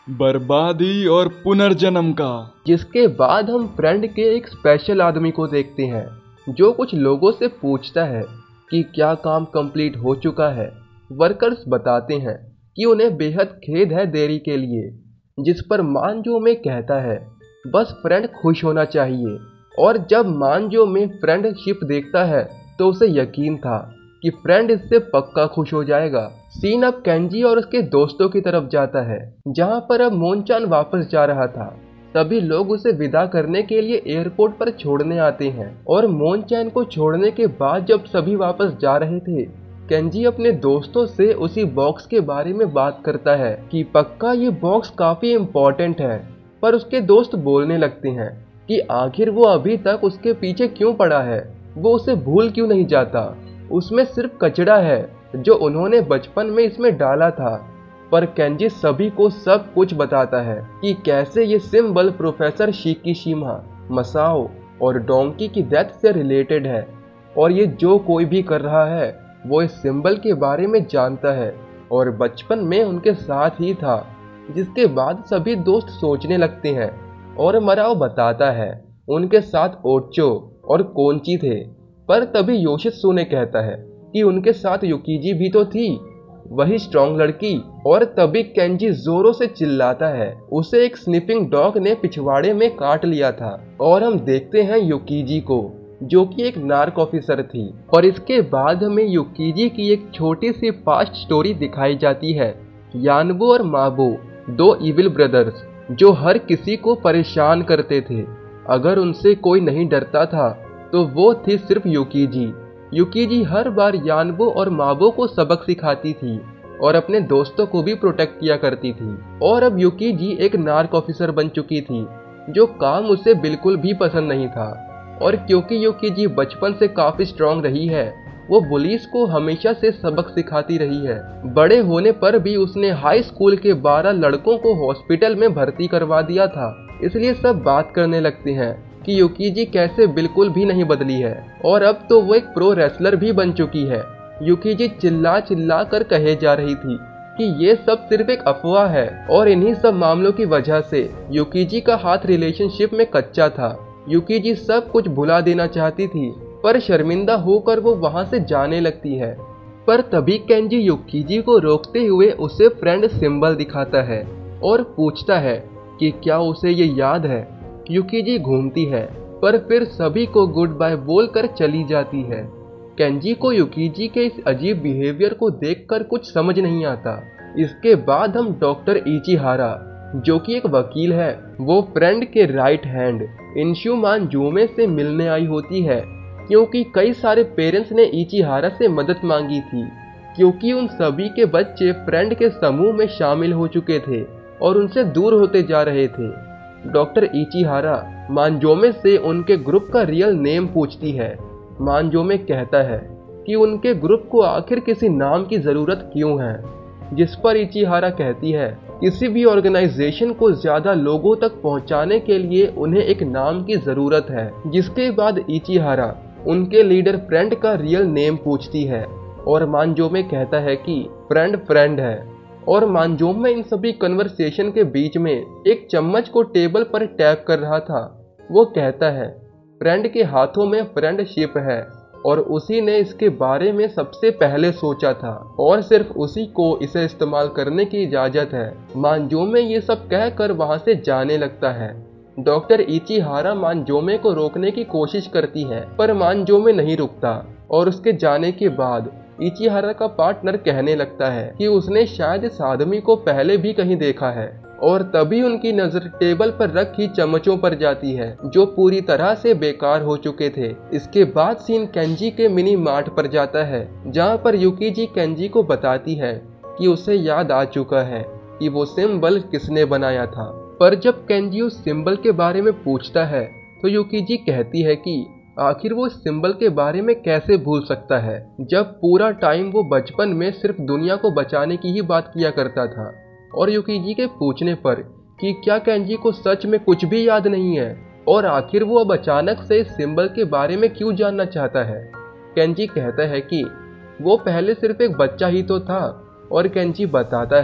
बर्बादी और पुनर्जन्म का। जिसके बाद हम फ्रेंड के एक स्पेशल आदमी को देखते हैं जो कुछ लोगों से पूछता है कि क्या काम कंप्लीट हो चुका है। वर्कर्स बताते हैं कि उन्हें बेहद खेद है देरी के लिए, जिस पर मानजो में कहता है बस फ्रेंड खुश होना चाहिए। और जब मानजो में फ्रेंडशिप देखता है तो उसे यकीन था कि फ्रेंड इससे पक्का खुश हो जाएगा। सीन अब केंजी और उसके दोस्तों की तरफ जाता है, जहां पर अब मोनचान वापस जा रहा था। सभी लोग उसे विदा करने के लिए एयरपोर्ट पर छोड़ने आते हैं और मोनचान को छोड़ने के बाद जब सभी वापस जा रहे थे, केंजी अपने दोस्तों से उसी बॉक्स के बारे में बात करता है कि पक्का ये बॉक्स काफी इम्पोर्टेंट है। पर उसके दोस्त बोलने लगते हैं कि आखिर वो अभी तक उसके पीछे क्यों पड़ा है, वो उसे भूल क्यों नहीं जाता। उसमें सिर्फ कचरा है जो उन्होंने बचपन में इसमें डाला था। पर केंजी सभी को सब कुछ बताता है कि कैसे ये सिंबल प्रोफेसर शिकीशिमा, मसाओ और डोंकी की डेथ से रिलेटेड है और ये जो कोई भी कर रहा है वो इस सिंबल के बारे में जानता है और बचपन में उनके साथ ही था। जिसके बाद सभी दोस्त सोचने लगते हैं और मराओ बताता है उनके साथ ओचो और कोंची थे। पर तभी योशित्सु कहता है कि उनके साथ युकीजी भी तो थी, वही स्ट्रॉन्ग लड़की। और तभी केंजी जोरों से चिल्लाता है उसे एक स्निफिंग डॉग ने पिछवाड़े में काट लिया था। और हम देखते हैं युकीजी को जो कि एक नार्क ऑफिसर थी। और इसके बाद हमें युकीजी की एक छोटी सी पास्ट स्टोरी दिखाई जाती है। यानबो और माबो दो इविल ब्रदर्स जो हर किसी को परेशान करते थे। अगर उनसे कोई नहीं डरता था तो वो थी सिर्फ युकीजी। युकीजी हर बार यानबो और माबो को सबक सिखाती थी और अपने दोस्तों को भी प्रोटेक्ट किया करती थी। और अब युकीजी एक नार्क ऑफिसर बन चुकी थी जो काम उसे बिल्कुल भी पसंद नहीं था। और क्योंकि युकीजी बचपन से काफी स्ट्रांग रही है, वो पुलिस को हमेशा से सबक सिखाती रही है। बड़े होने पर भी उसने हाई स्कूल के बारह लड़कों को हॉस्पिटल में भर्ती करवा दिया था। इसलिए सब बात करने लगते हैं कि युकीजी कैसे बिल्कुल भी नहीं बदली है और अब तो वो एक प्रो रेसलर भी बन चुकी है। युकीजी चिल्ला चिल्ला कर कहे जा रही थी कि ये सब सिर्फ एक अफवाह है और इन्हीं सब मामलों की वजह से युकीजी का हाथ रिलेशनशिप में कच्चा था। युकीजी सब कुछ भुला देना चाहती थी पर शर्मिंदा होकर वो वहां से जाने लगती है। पर तभी केंजी युकीजी को रोकते हुए उसे फ्रेंड सिंबल दिखाता है और पूछता है कि क्या उसे ये याद है। युकीजी घूमती है पर फिर सभी को गुड बाय बोलकर चली जाती है। केंजी को युकीजी के इस अजीब बिहेवियर को देखकर कुछ समझ नहीं आता। इसके बाद हम डॉक्टर इचिहारा जो कि एक वकील है, वो फ्रेंड के राइट हैंड इंशु मानजोमे से मिलने आई होती है क्योंकि कई सारे पेरेंट्स ने इचिहारा से मदद मांगी थी क्योंकि उन सभी के बच्चे फ्रेंड के समूह में शामिल हो चुके थे और उनसे दूर होते जा रहे थे। डॉक्टर इचिहारा मानजोमे से उनके ग्रुप का रियल नेम पूछती है। मानजोमे कहता है कि उनके ग्रुप को आखिर किसी नाम की जरूरत क्यों है, जिस पर इचिहारा कहती है किसी भी ऑर्गेनाइजेशन को ज्यादा लोगों तक पहुंचाने के लिए उन्हें एक नाम की जरूरत है। जिसके बाद इचिहारा उनके लीडर फ्रेंड का रियल नेम पूछती है और मानजोमे कहता है कि फ्रेंड फ्रेंड है। और मानजोमे इन सभी कन्वर्सेशन के बीच में एक चम्मच को टेबल पर टैप कर रहा था। वो कहता है फ्रेंड के हाथों में फ्रेंडशिप है और उसी ने इसके बारे में सबसे पहले सोचा था और सिर्फ उसी को इसे इस्तेमाल करने की इजाजत है। मानजोमे ये सब कहकर वहां से जाने लगता है। डॉक्टर इचिहारा मानजोमे को रोकने की कोशिश करती है पर मानजोमे नहीं रुकता और उसके जाने के बाद इचिहारा का पार्टनर कहने लगता है कि उसने शायद इस आदमी को पहले भी कहीं देखा है। और तभी उनकी नजर टेबल पर रखी चम्मचों पर जाती है जो पूरी तरह से बेकार हो चुके थे। इसके बाद सीन केंजी के मिनी मार्ट पर जाता है जहां पर युकीजी केंजी को बताती है कि उसे याद आ चुका है कि वो सिंबल किसने बनाया था। पर जब केंजी उस सिंबल के बारे में पूछता है तो युकीजी कहती है कि आखिर वो इस सिंबल के बारे में कैसे भूल सकता है जब पूरा टाइम वो बचपन में सिर्फ दुनिया को बचाने की ही बात किया करता था। और युकीजी के पूछने पर कि क्या केंजी को सच में कुछ भी याद नहीं है और आखिर वो अब अचानक से इस सिंबल के बारे में क्यों जानना चाहता है, केंजी कहता है कि वो पहले सिर्फ एक बच्चा ही तो था। और केंजी बताता है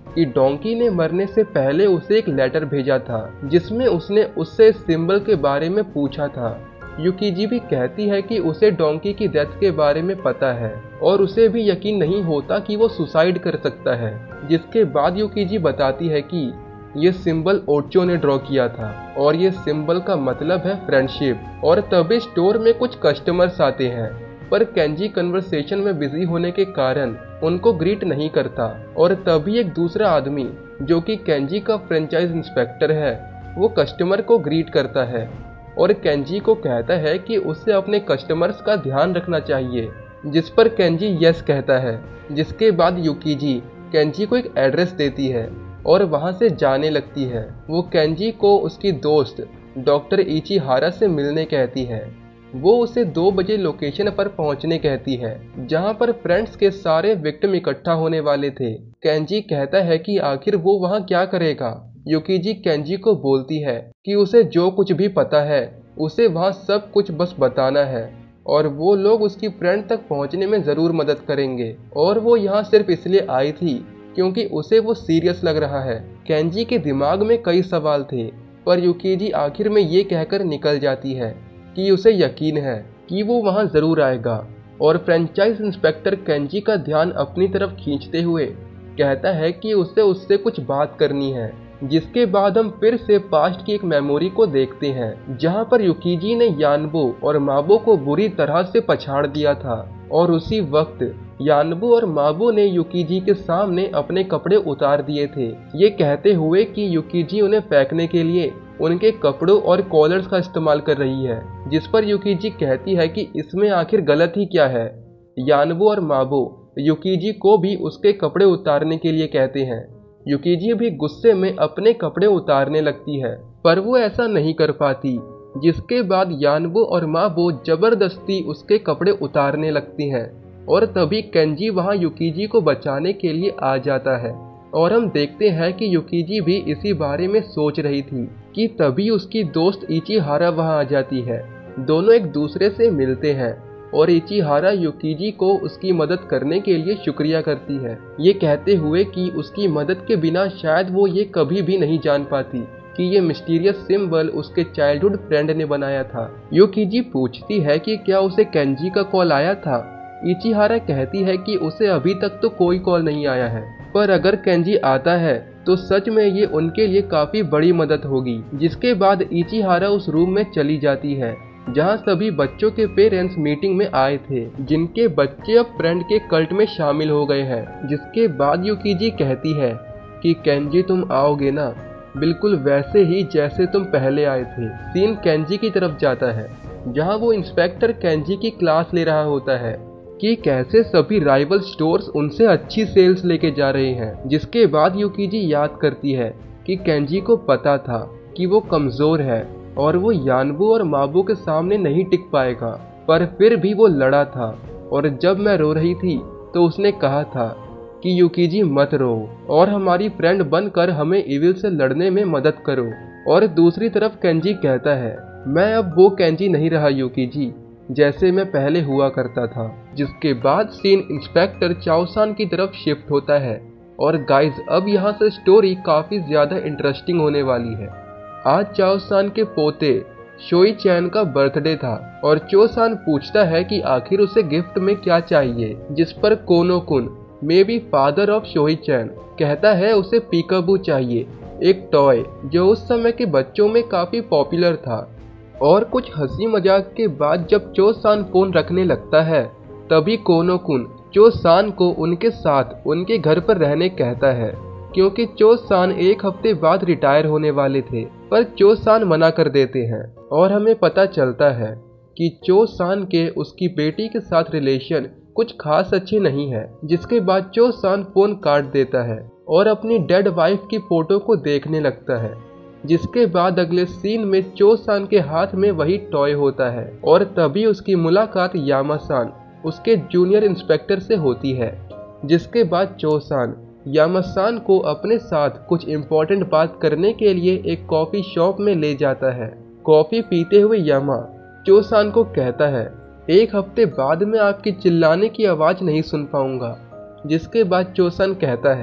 कि डोंकी ने मरने से पहले उसे एक लेटर भेजा था जिसमें उसने उससे सिंबल के बारे में पूछा था। युकीजी भी कहती है कि उसे डोंकी की डेथ के बारे में पता है और उसे भी यकीन नहीं होता कि वो सुसाइड कर सकता है। जिसके बाद युकीजी बताती है कि ये सिंबल ओचो ने ड्रॉ किया था और ये सिंबल का मतलब है फ्रेंडशिप। और तभी स्टोर में कुछ कस्टमर्स आते हैं, पर केंजी कन्वर्सेशन में बिजी होने के कारण उनको ग्रीट नहीं करता। और तभी एक दूसरा आदमी जो कि केंजी का फ्रेंचाइज इंस्पेक्टर है वो कस्टमर को ग्रीट करता है और केंजी को कहता है कि उसे अपने कस्टमर्स का ध्यान रखना चाहिए, जिस पर केंजी यस कहता है। जिसके बाद युकीजी केंजी को एक एड्रेस देती है और वहां से जाने लगती है। वो केंजी को उसकी दोस्त डॉक्टर इचिहारा से मिलने कहती है। वो उसे दो बजे लोकेशन पर पहुंचने कहती है जहां पर फ्रेंड्स के सारे विक्टिम इकट्ठा होने वाले थे। केंजी कहता है कि आखिर वो वहां क्या करेगा। युकीजी केंजी को बोलती है कि उसे जो कुछ भी पता है उसे वहां सब कुछ बस बताना है और वो लोग उसकी फ्रेंड तक पहुंचने में ज़रूर मदद करेंगे और वो यहाँ सिर्फ इसलिए आई थी क्योंकि उसे वो सीरियस लग रहा है। केंजी के दिमाग में कई सवाल थे, पर युकीजी आखिर में ये कहकर निकल जाती है कि उसे यकीन है कि वो वहाँ ज़रूर आएगा। और फ्रेंचाइज इंस्पेक्टर केंजी का ध्यान अपनी तरफ खींचते हुए कहता है कि उसे उससे कुछ बात करनी है। जिसके बाद हम फिर से पास्ट की एक मेमोरी को देखते हैं जहां पर युकीजी ने यानबो और माबो को बुरी तरह से पछाड़ दिया था और उसी वक्त यानबो और माबो ने युकीजी के सामने अपने कपड़े उतार दिए थे, ये कहते हुए कि युकीजी उन्हें फेंकने के लिए उनके कपड़ों और कॉलर्स का इस्तेमाल कर रही है। जिस पर युकीजी कहती है कि इसमें आखिर गलत ही क्या है। यानबो और माबो युकीजी को भी उसके कपड़े उतारने के लिए कहते हैं। युकीजी भी गुस्से में अपने कपड़े उतारने लगती है, पर वो ऐसा नहीं कर पाती। जिसके बाद यानबो और माबो जबरदस्ती उसके कपड़े उतारने लगती हैं और तभी केंजी वहां युकीजी को बचाने के लिए आ जाता है। और हम देखते हैं कि युकीजी भी इसी बारे में सोच रही थी कि तभी उसकी दोस्त इचिहारा वहां आ जाती है। दोनों एक दूसरे से मिलते हैं और इचिहारा युकीजी को उसकी मदद करने के लिए शुक्रिया करती है, ये कहते हुए कि उसकी मदद के बिना शायद वो ये कभी भी नहीं जान पाती कि ये मिस्टीरियस सिंबल उसके चाइल्डहुड फ्रेंड ने बनाया था। युकीजी पूछती है कि क्या उसे केंजी का कॉल आया था। इचिहारा कहती है कि उसे अभी तक तो कोई कॉल नहीं आया है, पर अगर केंजी आता है तो सच में ये उनके लिए काफी बड़ी मदद होगी। जिसके बाद इचिहारा उस रूम में चली जाती है जहां सभी बच्चों के पेरेंट्स मीटिंग में आए थे, जिनके बच्चे अब फ्रेंड के कल्ट में शामिल हो गए हैं। जिसके बाद युकीजी कहती है कि केंजी तुम आओगे ना, बिल्कुल वैसे ही जैसे तुम पहले आए थे। सीन केंजी की तरफ जाता है जहां वो इंस्पेक्टर केंजी की क्लास ले रहा होता है कि कैसे सभी राइवल स्टोर्स उनसे अच्छी सेल्स लेके जा रहे हैं। जिसके बाद युकीजी याद करती है कि केंजी को पता था कि वो कमजोर है और वो यानबो और माबो के सामने नहीं टिक पाएगा, पर फिर भी वो लड़ा था। और जब मैं रो रही थी तो उसने कहा था कि युकीजी मत रो और हमारी फ्रेंड बनकर हमें इविल से लड़ने में मदद करो। और दूसरी तरफ केंजी कहता है मैं अब वो केंजी नहीं रहा युकीजी जैसे मैं पहले हुआ करता था। जिसके बाद सीन इंस्पेक्टर चाओसान की तरफ शिफ्ट होता है। और गाइज अब यहाँ से स्टोरी काफी ज्यादा इंटरेस्टिंग होने वाली है। आज चाओसान के पोते शोई चैन का बर्थडे था और चोसान पूछता है कि आखिर उसे गिफ्ट में क्या चाहिए। जिस पर Kono kun may be father of Shoi chan कहता है उसे पीकाबू चाहिए, एक टॉय जो उस समय के बच्चों में काफी पॉपुलर था। और कुछ हंसी मजाक के बाद जब चोसान फोन रखने लगता है तभी कोनो-कुन चोसान को उनके साथ उनके घर पर रहने कहता है, क्योंकि चोसान एक हफ्ते बाद रिटायर होने वाले थे। पर चोसान मना कर देते हैं और हमें पता चलता है कि चोसान के उसकी बेटी के साथ रिलेशन कुछ खास अच्छे नहीं है। जिसके बाद चोसान फोन काट देता है और अपनी डेड वाइफ की फोटो को देखने लगता है। जिसके बाद अगले सीन में चोसान के हाथ में वही टॉय होता है और तभी उसकी मुलाकात यामासान उसके जूनियर इंस्पेक्टर से होती है। जिसके बाद चोसान यामासान को अपने साथ कुछ इम्पोर्टेंट बात करने के लिए एक कॉफी शॉप में ले जाता है। कॉफी पीते हुए यामा चोसान को कहता है एक हफ्ते बाद मैं आपकी चिल्लाने की आवाज नहीं सुन पाऊंगा। जिसके बाद चोसान कहता है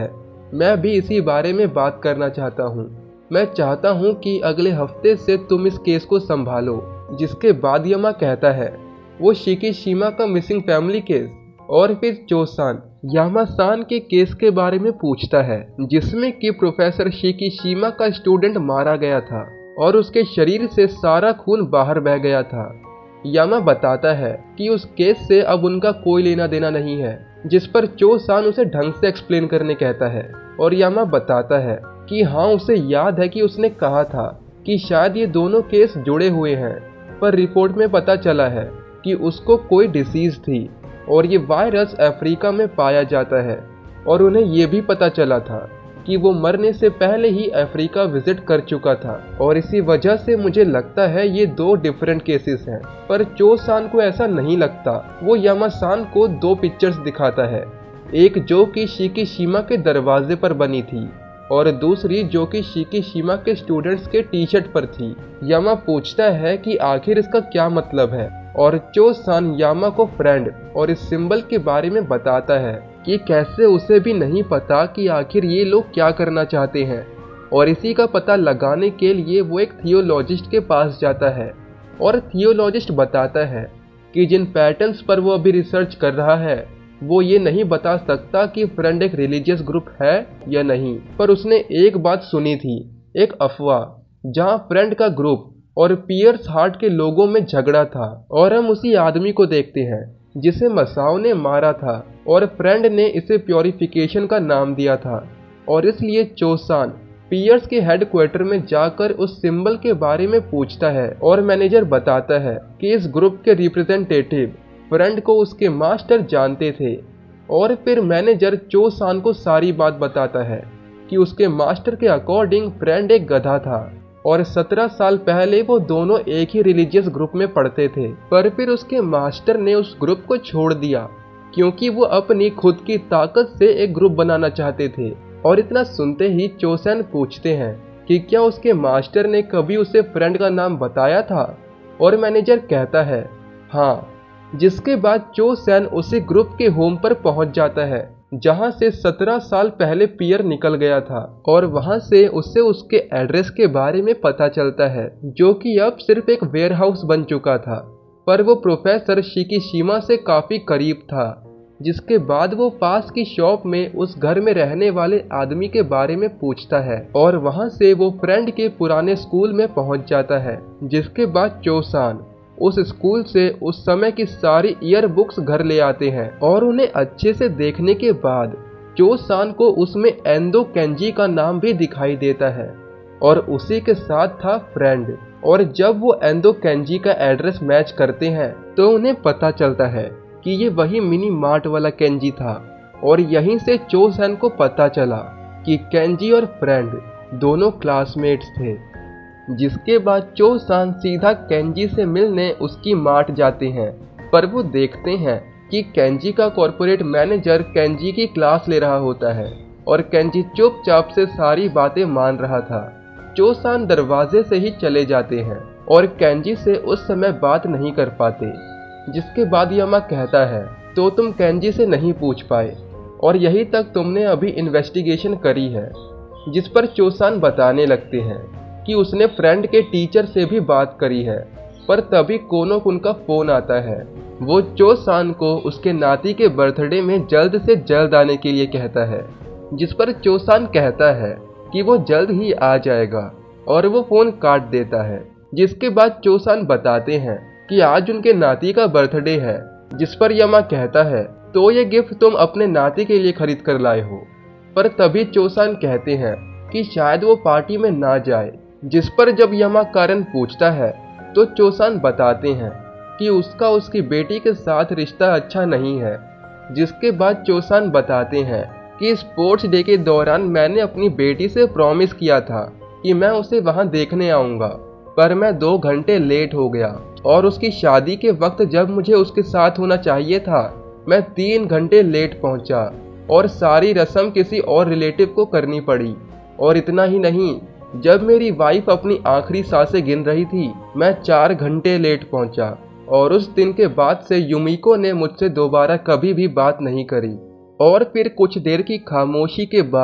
मैं भी इसी बारे में बात करना चाहता हूँ। मैं चाहता हूँ कि अगले हफ्ते से तुम इस केस को संभालो। जिसके बाद यमा कहता है वो शिकीशिमा का मिसिंग फैमिली केस। और फिर चोसान यामा-सान के केस के बारे में पूछता है जिसमें कि प्रोफेसर शिकीशिमा का स्टूडेंट मारा गया था और उसके शरीर से सारा खून बाहर बह गया था। यामा बताता है कि उस केस से अब उनका कोई लेना देना नहीं है, जिस पर चोसान उसे ढंग से एक्सप्लेन करने कहता है। और यामा बताता है कि हाँ, उसे याद है कि उसने कहा था कि शायद ये दोनों केस जुड़े हुए हैं, पर रिपोर्ट में पता चला है कि उसको कोई डिसीज थी और ये वायरस अफ्रीका में पाया जाता है। और उन्हें ये भी पता चला था कि वो मरने से पहले ही अफ्रीका विजिट कर चुका था और इसी वजह से मुझे लगता है ये दो डिफरेंट केसेस हैं। पर चोसान को ऐसा नहीं लगता। वो यामा-सान को दो पिक्चर्स दिखाता है, एक जो कि शिकीशिमा के दरवाजे पर बनी थी और दूसरी जो कि शिकीशिमा के स्टूडेंट्स के टी शर्ट पर थी। यामा पूछता है कि आखिर इसका क्या मतलब है और चोसान यामा को फ्रेंड और इस सिंबल के बारे में बताता है कि कैसे उसे भी नहीं पता कि आखिर ये लोग क्या करना चाहते हैं। और इसी का पता लगाने के लिए वो एक थियोलॉजिस्ट के पास जाता है और थियोलॉजिस्ट बताता है कि जिन पैटर्न्स पर वो अभी रिसर्च कर रहा है वो ये नहीं बता सकता कि फ्रेंड एक रिलीजियस ग्रुप है या नहीं। पर उसने एक बात सुनी थी, एक अफवाह जहाँ फ्रेंड का ग्रुप और पियर्स हार्ट के लोगों में झगड़ा था। और हम उसी आदमी को देखते हैं जिसे मसाओ ने मारा था और फ्रेंड ने इसे प्योरिफिकेशन का नाम दिया था। और इसलिए चोसान पियर्स के हेडक्वार्टर में जाकर उस सिंबल के बारे में पूछता है और मैनेजर बताता है कि इस ग्रुप के रिप्रेजेंटेटिव फ्रेंड को उसके मास्टर जानते थे। और फिर मैनेजर चोसान को सारी बात बताता है कि उसके मास्टर के अकॉर्डिंग फ्रेंड एक गधा था और सत्रह साल पहले वो दोनों एक ही रिलीजियस ग्रुप में पढ़ते थे। पर फिर उसके मास्टर ने उस ग्रुप को छोड़ दिया क्योंकि वो अपनी खुद की ताकत से एक ग्रुप बनाना चाहते थे। और इतना सुनते ही चोसान पूछते हैं कि क्या उसके मास्टर ने कभी उसे फ्रेंड का नाम बताया था। और मैनेजर कहता है हाँ। जिसके बाद चोसान उसी ग्रुप के होम पर पहुंच जाता है जहां से सत्रह साल पहले पियर निकल गया था। और वहां से उससे उसके एड्रेस के बारे में पता चलता है जो कि अब सिर्फ एक वेयरहाउस बन चुका था, पर वो प्रोफेसर शिकीशिमा से काफी करीब था। जिसके बाद वो पास की शॉप में उस घर में रहने वाले आदमी के बारे में पूछता है और वहां से वो फ्रेंड के पुराने स्कूल में पहुंच जाता है। जिसके बाद चोसान उस स्कूल से उस समय की सारी ईयर बुक्स घर ले आते हैं और उन्हें अच्छे से देखने के बाद चोसान को उसमें एंदो केंजी का नाम भी दिखाई देता है और उसी के साथ था फ्रेंड। और जब वो एंदो केंजी का एड्रेस मैच करते हैं तो उन्हें पता चलता है कि ये वही मिनी मार्ट वाला केंजी था। और यहीं से चोसान को पता चला कि केंजी और फ्रेंड दोनों क्लासमेट्स थे। जिसके बाद चोसान सीधा केंजी से मिलने उसकी मार्ट जाते हैं, पर वो देखते हैं कि केंजी का कॉर्पोरेट मैनेजर केंजी की क्लास ले रहा होता है और केंजी चुपचाप से सारी बातें मान रहा था। चोसान दरवाजे से ही चले जाते हैं और केंजी से उस समय बात नहीं कर पाते। जिसके बाद यामा कहता है तो तुम केंजी से नहीं पूछ पाए और यही तक तुमने अभी इन्वेस्टिगेशन करी है। जिस पर चोसान बताने लगते हैं कि उसने फ्रेंड के टीचर से भी बात करी है। पर तभी कोनो-कुन का फोन आता है। वो चोसान को उसके नाती के बर्थडे में जल्द से जल्द आने के लिए कहता है। जिस पर चोसान कहता है कि वो जल्द ही आ जाएगा और वो फोन काट देता है। जिसके बाद चोसान बताते हैं कि आज उनके नाती का बर्थडे है। जिस पर यामा कहता है तो ये गिफ्ट तुम अपने नाती के लिए खरीद कर लाए हो। पर तभी चोसान कहते हैं कि शायद वो पार्टी में ना जाए। जिस पर जब यामा कारण पूछता है तो चोसान बताते हैं कि उसका उसकी बेटी के साथ रिश्ता अच्छा नहीं है। जिसके बाद चोसान बताते हैं कि स्पोर्ट्स डे के दौरान मैंने अपनी बेटी से प्रॉमिस किया था कि मैं उसे वहां देखने आऊंगा, पर मैं दो घंटे लेट हो गया और उसकी शादी के वक्त जब मुझे उसके साथ होना चाहिए था मैं तीन घंटे लेट पहुंचा और सारी रस्म किसी और रिलेटिव को करनी पड़ी। और इतना ही नहीं, जब मेरी वाइफ अपनी आखिरी सांसें गिन रही थी मैं चार घंटे लेट पहुंचा। और उस दिन के बाद से युमिको ने मुझसे दोबारा कभी भी बात नहीं करी। और फिर कुछ देर की खामोशी के बाद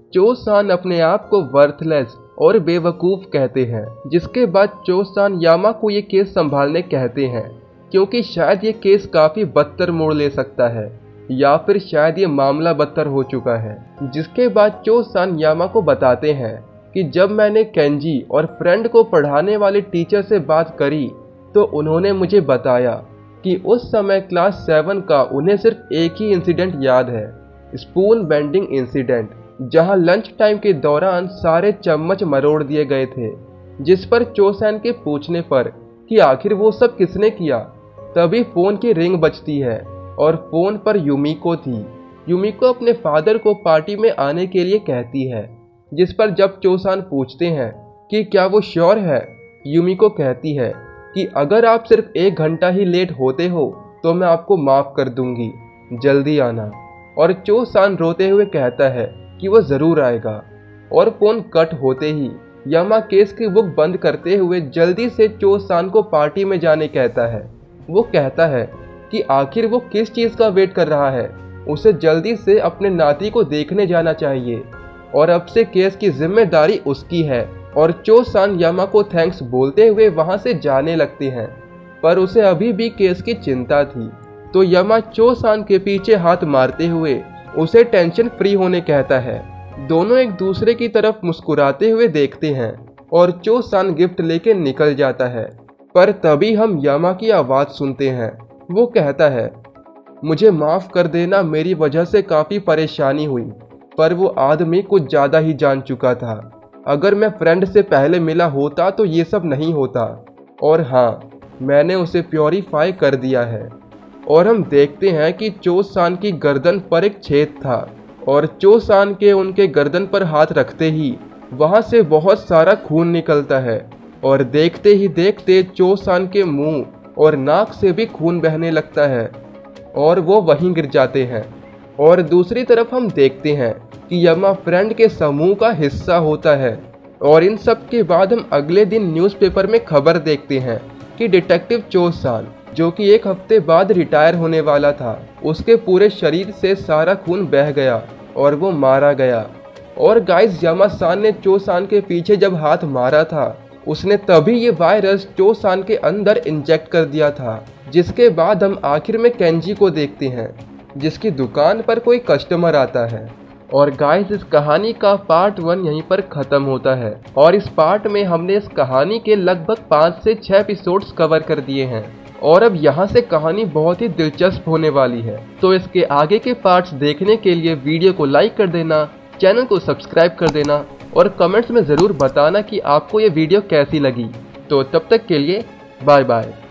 चो-सान अपने आप को वर्थलेस और बेवकूफ़ कहते हैं, जिसके बाद चो-सान यामा को ये केस संभालने कहते हैं, क्योंकि शायद ये केस काफ़ी बदतर मोड़ ले सकता है या फिर शायद ये मामला बदतर हो चुका है। जिसके बाद चो-सान यामा को बताते हैं कि जब मैंने केंजी और फ्रेंड को पढ़ाने वाले टीचर से बात करी तो उन्होंने मुझे बताया कि उस समय क्लास सेवन का उन्हें सिर्फ एक ही इंसिडेंट याद है, स्पून बेंडिंग इंसिडेंट, जहां लंच टाइम के दौरान सारे चम्मच मरोड़ दिए गए थे। जिस पर चो-सान के पूछने पर कि आखिर वो सब किसने किया, तभी फ़ोन की रिंग बजती है और फ़ोन पर यूमिको थी। यूमिको अपने फादर को पार्टी में आने के लिए कहती है, जिस पर जब चो-सान पूछते हैं कि क्या वो श्योर है, यूमिको कहती है कि अगर आप सिर्फ एक घंटा ही लेट होते हो तो मैं आपको माफ़ कर दूंगी, जल्दी आना। और चो-सान रोते हुए कहता है कि वो ज़रूर आएगा। और फ़ोन कट होते ही यामा केस की बुक बंद करते हुए जल्दी से चो-सान को पार्टी में जाने कहता है। वो कहता है कि आखिर वो किस चीज़ का वेट कर रहा है, उसे जल्दी से अपने नाती को देखने जाना चाहिए और अब से केस की जिम्मेदारी उसकी है। और चो-सान यामा को थैंक्स बोलते हुए वहां से जाने लगते हैं, पर उसे अभी भी केस की चिंता थी। तो यामा चो-सान के पीछे हाथ मारते हुए उसे टेंशन फ्री होने कहता है। दोनों एक दूसरे की तरफ मुस्कुराते हुए देखते हैं और चो-सान गिफ्ट लेके निकल जाता है। पर तभी हम यामा की आवाज़ सुनते हैं। वो कहता है, मुझे माफ़ कर देना, मेरी वजह से काफ़ी परेशानी हुई, पर वो आदमी कुछ ज़्यादा ही जान चुका था। अगर मैं फ्रेंड से पहले मिला होता तो ये सब नहीं होता। और हाँ, मैंने उसे प्योरीफाई कर दिया है। और हम देखते हैं कि चो-सान की गर्दन पर एक छेद था और चो-सान के उनके गर्दन पर हाथ रखते ही वहाँ से बहुत सारा खून निकलता है और देखते ही देखते चो-सान के मुंह और नाक से भी खून बहने लगता है और वो वहीं गिर जाते हैं। और दूसरी तरफ हम देखते हैं कि यामा फ्रेंड के समूह का हिस्सा होता है। और इन सब के बाद हम अगले दिन न्यूज़पेपर में खबर देखते हैं कि डिटेक्टिव चो-सान, जो कि एक हफ्ते बाद रिटायर होने वाला था, उसके पूरे शरीर से सारा खून बह गया और वो मारा गया। और गाइस, यामा-सान ने चो-सान के पीछे जब हाथ मारा था, उसने तभी ये वायरस चो-सान के अंदर इंजेक्ट कर दिया था। जिसके बाद हम आखिर में केंजी को देखते हैं, जिसकी दुकान पर कोई कस्टमर आता है। और गाइस, इस कहानी का पार्ट वन यहीं पर ख़त्म होता है और इस पार्ट में हमने इस कहानी के लगभग पाँच से छः एपिसोड्स कवर कर दिए हैं और अब यहाँ से कहानी बहुत ही दिलचस्प होने वाली है। तो इसके आगे के पार्ट्स देखने के लिए वीडियो को लाइक कर देना, चैनल को सब्सक्राइब कर देना और कमेंट्स में ज़रूर बताना कि आपको ये वीडियो कैसी लगी। तो तब तक के लिए बाय बाय।